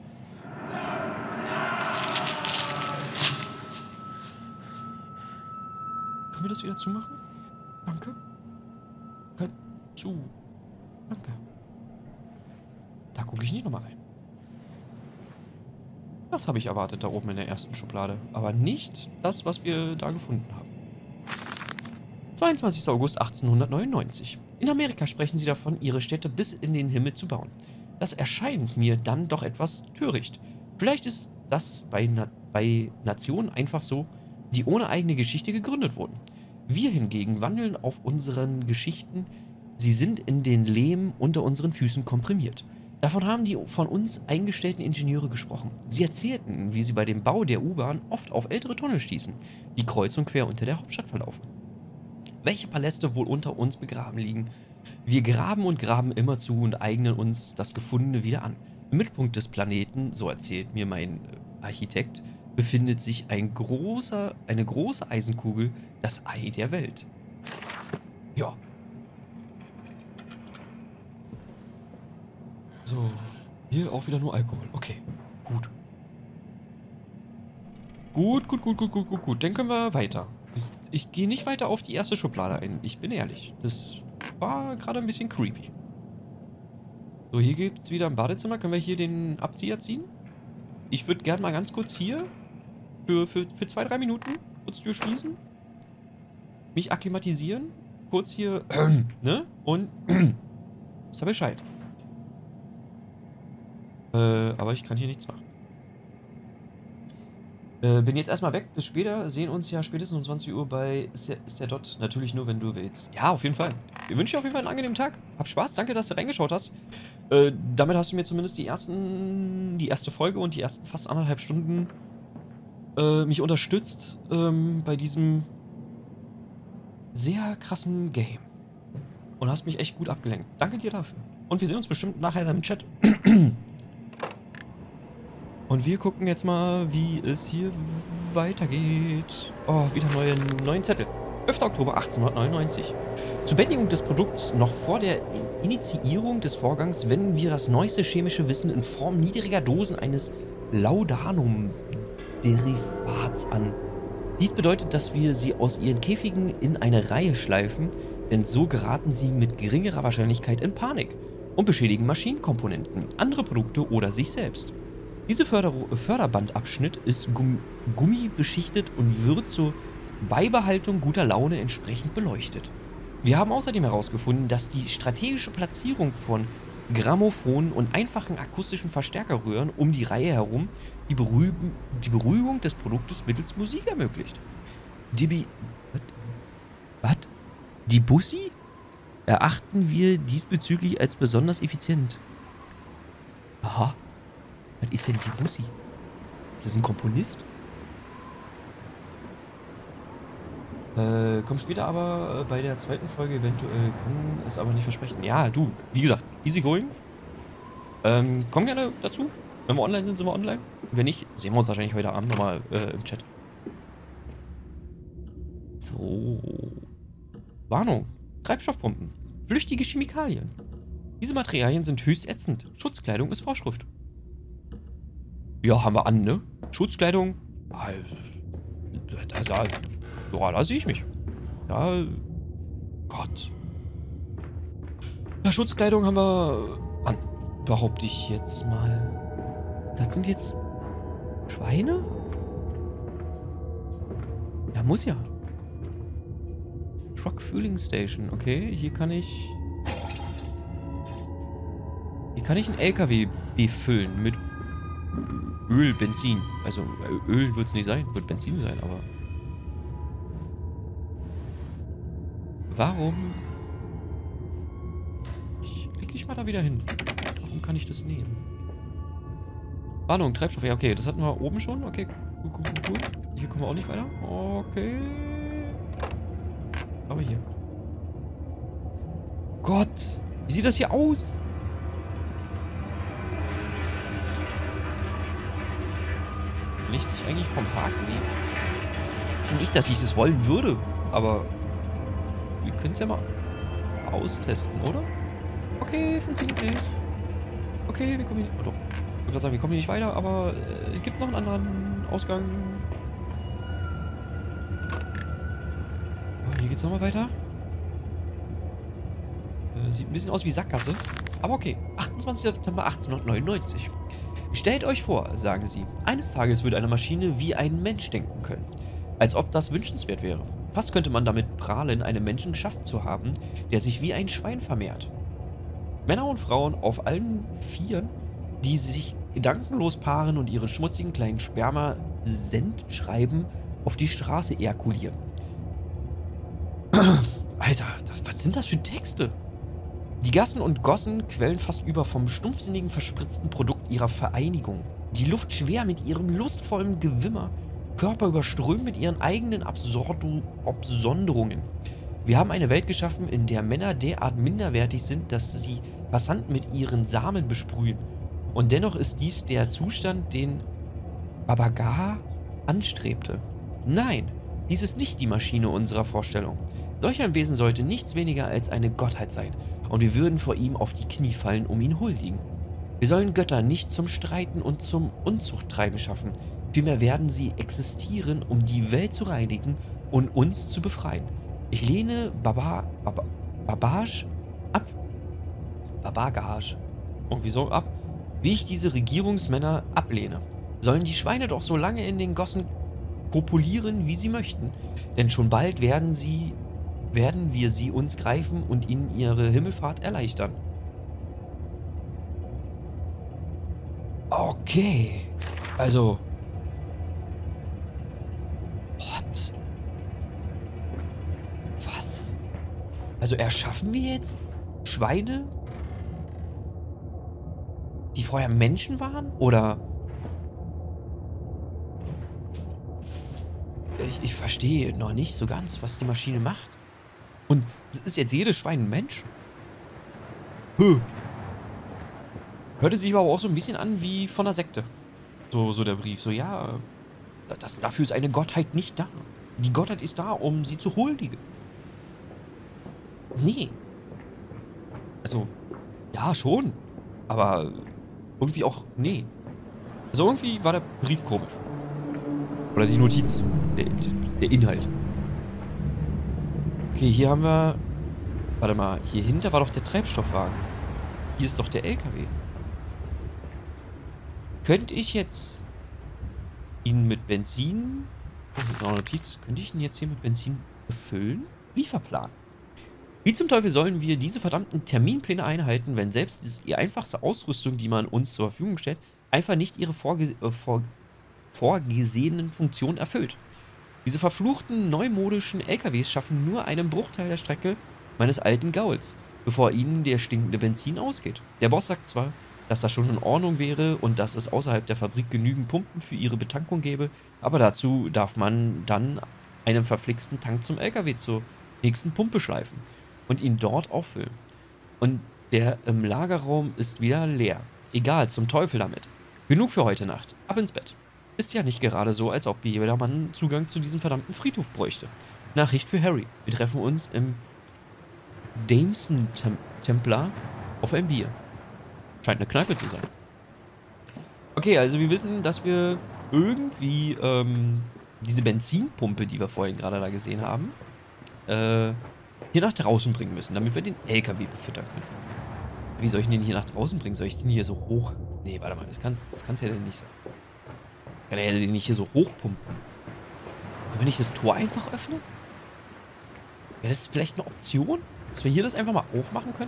Können wir das wieder zumachen? Danke. Kann zu. Danke. Da gucke ich nicht nochmal rein. Das habe ich erwartet da oben in der ersten Schublade. Aber nicht das, was wir da gefunden haben. zweiundzwanzigster August achtzehnhundertneunundneunzig. In Amerika sprechen sie davon, ihre Städte bis in den Himmel zu bauen. Das erscheint mir dann doch etwas töricht. Vielleicht ist das bei, Na bei Nationen einfach so, die ohne eigene Geschichte gegründet wurden. Wir hingegen wandeln auf unseren Geschichten. Sie sind in den Lehm unter unseren Füßen komprimiert. Davon haben die von uns eingestellten Ingenieure gesprochen. Sie erzählten, wie sie bei dem Bau der U-Bahn oft auf ältere Tunnel stießen, die kreuz und quer unter der Hauptstadt verlaufen. Welche Paläste wohl unter uns begraben liegen? Wir graben und graben immerzu und eignen uns das Gefundene wieder an. Im Mittelpunkt des Planeten, so erzählt mir mein Architekt, befindet sich ein großer, eine große Eisenkugel, das Ei der Welt. Ja. So, hier auch wieder nur Alkohol. Okay, gut. Gut, gut, gut, gut, gut, gut, gut. Dann können wir weiter. Ich, ich gehe nicht weiter auf die erste Schublade ein. Ich bin ehrlich. Das war gerade ein bisschen creepy. So, hier geht es wieder im Badezimmer. Können wir hier den Abzieher ziehen? Ich würde gerne mal ganz kurz hier für, für, für zwei, drei Minuten kurz Tür schließen. Mich akklimatisieren. Kurz hier, ne? Und ist ja Bescheid. Äh, aber ich kann hier nichts machen. Äh, bin jetzt erstmal weg. Bis später. Sehen uns ja spätestens um zwanzig Uhr bei Ist der, ist der Dot. Natürlich nur, wenn du willst. Ja, auf jeden Fall. Ich wünsche dir auf jeden Fall einen angenehmen Tag. Hab Spaß. Danke, dass du reingeschaut hast. Äh, damit hast du mir zumindest die ersten, die erste Folge und die ersten fast anderthalb Stunden äh, mich unterstützt ähm, bei diesem sehr krassen Game. Und hast mich echt gut abgelenkt. Danke dir dafür. Und wir sehen uns bestimmt nachher im Chat. Und wir gucken jetzt mal, wie es hier weitergeht. Oh, wieder neue, neuen Zettel. elfter Oktober achtzehnhundertneunundneunzig. Zur Beendigung des Produkts noch vor der Initiierung des Vorgangs wenden wir das neueste chemische Wissen in Form niedriger Dosen eines Laudanum-Derivats an. Dies bedeutet, dass wir sie aus ihren Käfigen in eine Reihe schleifen, denn so geraten sie mit geringerer Wahrscheinlichkeit in Panik und beschädigen Maschinenkomponenten, andere Produkte oder sich selbst. Dieser Förder Förderbandabschnitt ist gumm gummibeschichtet und wird zur Beibehaltung guter Laune entsprechend beleuchtet. Wir haben außerdem herausgefunden, dass die strategische Platzierung von Grammophonen und einfachen akustischen Verstärkerröhren um die Reihe herum die, Beruh die Beruhigung des Produktes mittels Musik ermöglicht. Die Bi Was? Die Bussi? Erachten wir diesbezüglich als besonders effizient. Aha. Was ist denn die Bussi? Ist das ein Komponist? Äh, kommt später aber äh, bei der zweiten Folge eventuell, kann es aber nicht versprechen. Ja, du, wie gesagt, easy going. Ähm, komm gerne dazu. Wenn wir online sind, sind wir online. Wenn nicht, sehen wir uns wahrscheinlich heute Abend nochmal äh, im Chat. So. Warnung. Treibstoffpumpen. Flüchtige Chemikalien. Diese Materialien sind höchst ätzend. Schutzkleidung ist Vorschrift. Ja, haben wir an, ne? Schutzkleidung. Ah, da, da, ja, da sehe ich mich. Ja, Gott. Ja, Schutzkleidung haben wir an. Behaupte ich jetzt mal. Das sind jetzt Schweine? Ja, muss ja. Truck Fueling Station. Okay, hier kann ich... Hier kann ich einen L K W befüllen mit Öl, Benzin. Also Öl wird es nicht sein, wird Benzin sein, aber... Warum? Ich leg dich mal da wieder hin. Warum kann ich das nehmen? Warnung, Treibstoff. Ja, okay, das hatten wir oben schon. Okay, gut, gut, gut, gut. Hier kommen wir auch nicht weiter. Okay. Aber hier. Gott. Wie sieht das hier aus? Will ich dich eigentlich vom Haken nehmen? Nicht, dass ich es wollen würde, aber wir können es ja mal austesten, oder? Okay, funktioniert nicht. Okay, wir kommen hier nicht. Oh doch. Ich wollte gerade sagen, wir kommen hier nicht weiter, aber es äh, gibt noch einen anderen Ausgang. Oh, hier geht's nochmal weiter. Äh, sieht ein bisschen aus wie Sackgasse. Aber okay. achtundzwanzigster September achtzehnhundertneunundneunzig. Stellt euch vor, sagen sie, eines Tages würde eine Maschine wie ein Mensch denken können. Als ob das wünschenswert wäre. Fast könnte man damit prahlen, einen Menschen geschaffen zu haben, der sich wie ein Schwein vermehrt. Männer und Frauen auf allen Vieren, die sich gedankenlos paaren und ihre schmutzigen kleinen Sperma-Sendschreiben auf die Straße ejakulieren. Alter, was sind das für Texte? Die Gassen und Gossen quellen fast über vom stumpfsinnigen, verspritzten Produkt ihrer Vereinigung. Die Luft schwer mit ihrem lustvollen Gewimmer, Körper überströmt mit ihren eigenen Absordu Absonderungen. Wir haben eine Welt geschaffen, in der Männer derart minderwertig sind, dass sie Passanten mit ihren Samen besprühen. Und dennoch ist dies der Zustand, den Babaga anstrebte. Nein, dies ist nicht die Maschine unserer Vorstellung. Solch ein Wesen sollte nichts weniger als eine Gottheit sein, und wir würden vor ihm auf die Knie fallen, um ihn huldigen. Wir sollen Götter nicht zum Streiten und zum Unzuchttreiben schaffen, vielmehr werden sie existieren, um die Welt zu reinigen und uns zu befreien. Ich lehne Baba, Baba, Babage ab. Babagage. Irgendwie so ab. Wie ich diese Regierungsmänner ablehne. Sollen die Schweine doch so lange in den Gossen kopulieren, wie sie möchten. Denn schon bald werden sie, werden wir sie uns greifen und ihnen ihre Himmelfahrt erleichtern. Okay. Also. What? Was? Also erschaffen wir jetzt Schweine, die vorher Menschen waren? Oder? Ich, ich verstehe noch nicht so ganz, was die Maschine macht. Und ist jetzt jedes Schwein ein Mensch? Höh. Hörte sich aber auch so ein bisschen an wie von einer Sekte. So, so der Brief. So, ja, das, dafür ist eine Gottheit nicht da. Die Gottheit ist da, um sie zu huldigen. Nee. Also, ja, schon. Aber irgendwie auch, nee. Also irgendwie war der Brief komisch. Oder die Notiz. Der, der Inhalt. Okay, hier haben wir... Warte mal, hier hinter war doch der Treibstoffwagen. Hier ist doch der L K W. Könnte ich jetzt ihn mit Benzin... Oh, mit einer Notiz. Könnte ich ihn jetzt hier mit Benzin befüllen? Lieferplan. Wie zum Teufel sollen wir diese verdammten Terminpläne einhalten, wenn selbst die einfachste Ausrüstung, die man uns zur Verfügung stellt, einfach nicht ihre vorge äh, vor vorgesehenen Funktionen erfüllt? Diese verfluchten, neumodischen L K Ws schaffen nur einen Bruchteil der Strecke meines alten Gauls, bevor ihnen der stinkende Benzin ausgeht. Der Boss sagt zwar, dass das schon in Ordnung wäre und dass es außerhalb der Fabrik genügend Pumpen für ihre Betankung gäbe, aber dazu darf man dann einen verflixten Tank zum L K W zur nächsten Pumpe schleifen und ihn dort auffüllen. Und der im Lagerraum ist wieder leer. Egal, zum Teufel damit. Genug für heute Nacht. Ab ins Bett. Ist ja nicht gerade so, als ob jedermann Zugang zu diesem verdammten Friedhof bräuchte. Nachricht für Harry. Wir treffen uns im Jameson-Templar auf ein Bier. Scheint eine Kneipe zu sein. Okay, also wir wissen, dass wir irgendwie ähm, diese Benzinpumpe, die wir vorhin gerade da gesehen haben, äh, hier nach draußen bringen müssen, damit wir den L K W befüttern können. Wie soll ich den hier nach draußen bringen? Soll ich den hier so hoch... Nee, warte mal, das kann's, das kann's ja denn nicht sein. Kann er den nicht hier so hochpumpen? Und wenn ich das Tor einfach öffne? Wäre das vielleicht eine Option? Dass wir hier das einfach mal aufmachen könnten?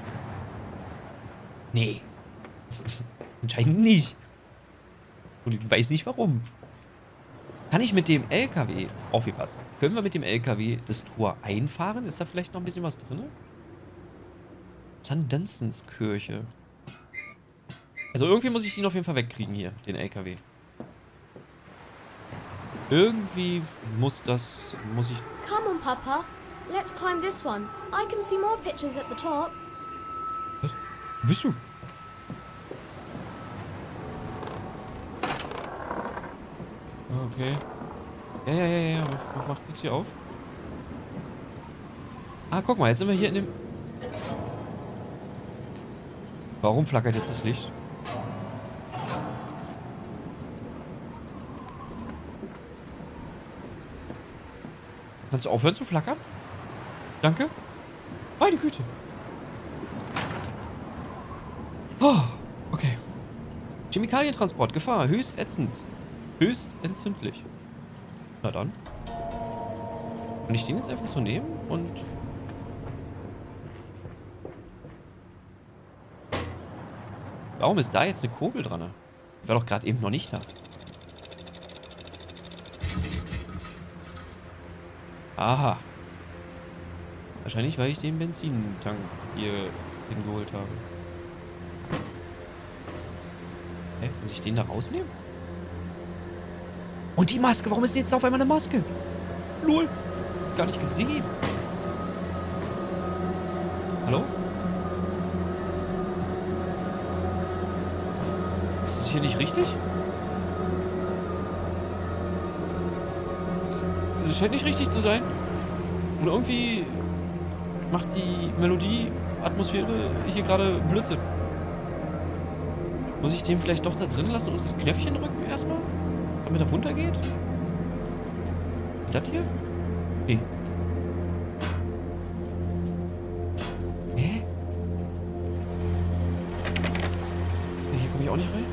Nee. Anscheinend nicht. Und ich weiß nicht warum. Kann ich mit dem L K W... Aufgepasst. Können wir mit dem L K W das Tor einfahren? Ist da vielleicht noch ein bisschen was drin? Sankt Dunstans Kirche. Also irgendwie muss ich den auf jeden Fall wegkriegen hier, den L K W. Irgendwie muss das... muss ich... Come on, Papa. Let's climb this one. I can see more pictures at the top. Wo bist du? Okay. Ja, ja, ja, ja. Mach, mach kurz hier auf. Ah, guck mal, jetzt sind wir hier in dem... Warum flackert jetzt das Licht? Kannst du aufhören zu flackern? Danke. Meine Güte. Oh, okay. Chemikalientransport, Gefahr, höchst ätzend. Höchst entzündlich. Na dann. Kann ich den jetzt einfach so nehmen und... Warum ist da jetzt eine Kurbel dran? Die war doch gerade eben noch nicht da. Aha. Wahrscheinlich, weil ich den Benzintank hier hingeholt habe. Hä? Muss ich den da rausnehmen? Und die Maske, warum ist denn jetzt auf einmal eine Maske? Lol. Gar nicht gesehen. Hallo? Ist das hier nicht richtig? Das scheint nicht richtig zu sein. Und irgendwie macht die Melodie-Atmosphäre hier gerade Blödsinn. Muss ich den vielleicht doch da drin lassen und das Knöpfchen drücken erstmal? Damit er runtergeht? Das hier? Nee. Hä? Hier komme ich auch nicht rein.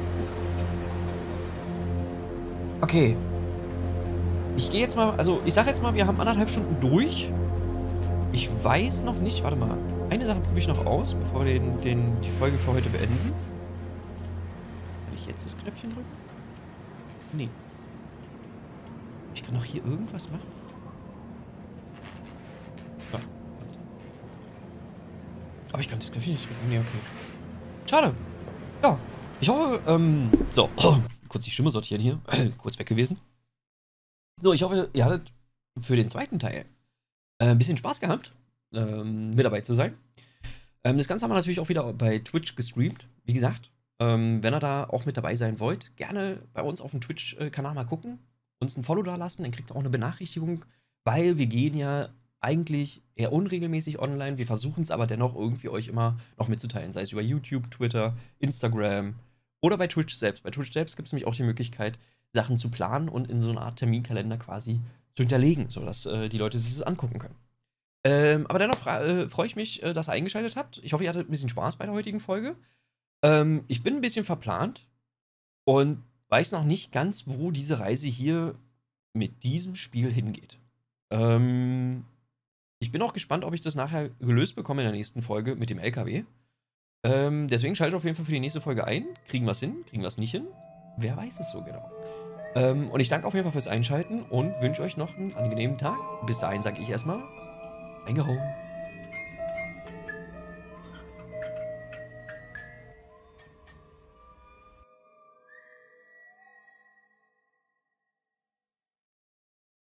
Okay. Ich gehe jetzt mal, also ich sage jetzt mal, wir haben anderthalb Stunden durch. Ich weiß noch nicht, warte mal. Eine Sache probiere ich noch aus, bevor wir den, den, die Folge für heute beenden. Kann ich jetzt das Knöpfchen drücken? Nee. Ich kann doch hier irgendwas machen. Ja. Aber ich kann das Knöpfchen nicht drücken. Nee, okay. Schade. Ja. Ich hoffe, ähm, so. Kurz die Stimme sortieren hier. Kurz weg gewesen. So, ich hoffe, ihr hattet für den zweiten Teil äh, ein bisschen Spaß gehabt, ähm, mit dabei zu sein. Ähm, das Ganze haben wir natürlich auch wieder bei Twitch gestreamt. Wie gesagt, ähm, wenn ihr da auch mit dabei sein wollt, gerne bei uns auf dem Twitch-Kanal mal gucken, uns ein Follow da lassen, dann kriegt ihr auch eine Benachrichtigung, weil wir gehen ja eigentlich eher unregelmäßig online. Wir versuchen es aber dennoch irgendwie euch immer noch mitzuteilen, sei es über YouTube, Twitter, Instagram oder bei Twitch selbst. Bei Twitch selbst gibt es nämlich auch die Möglichkeit, Sachen zu planen und in so eine Art Terminkalender quasi zu hinterlegen, sodass äh, die Leute sich das angucken können. Ähm, aber dennoch äh, freue ich mich, äh, dass ihr eingeschaltet habt. Ich hoffe, ihr hattet ein bisschen Spaß bei der heutigen Folge. Ähm, ich bin ein bisschen verplant und weiß noch nicht ganz, wo diese Reise hier mit diesem Spiel hingeht. Ähm, ich bin auch gespannt, ob ich das nachher gelöst bekomme in der nächsten Folge mit dem L K W. Ähm, deswegen schaltet auf jeden Fall für die nächste Folge ein. Kriegen wir es hin? Kriegen wir es nicht hin? Wer weiß es so genau. Ähm, und ich danke auf jeden Fall fürs Einschalten und wünsche euch noch einen angenehmen Tag. Bis dahin sage ich erstmal, reingehauen.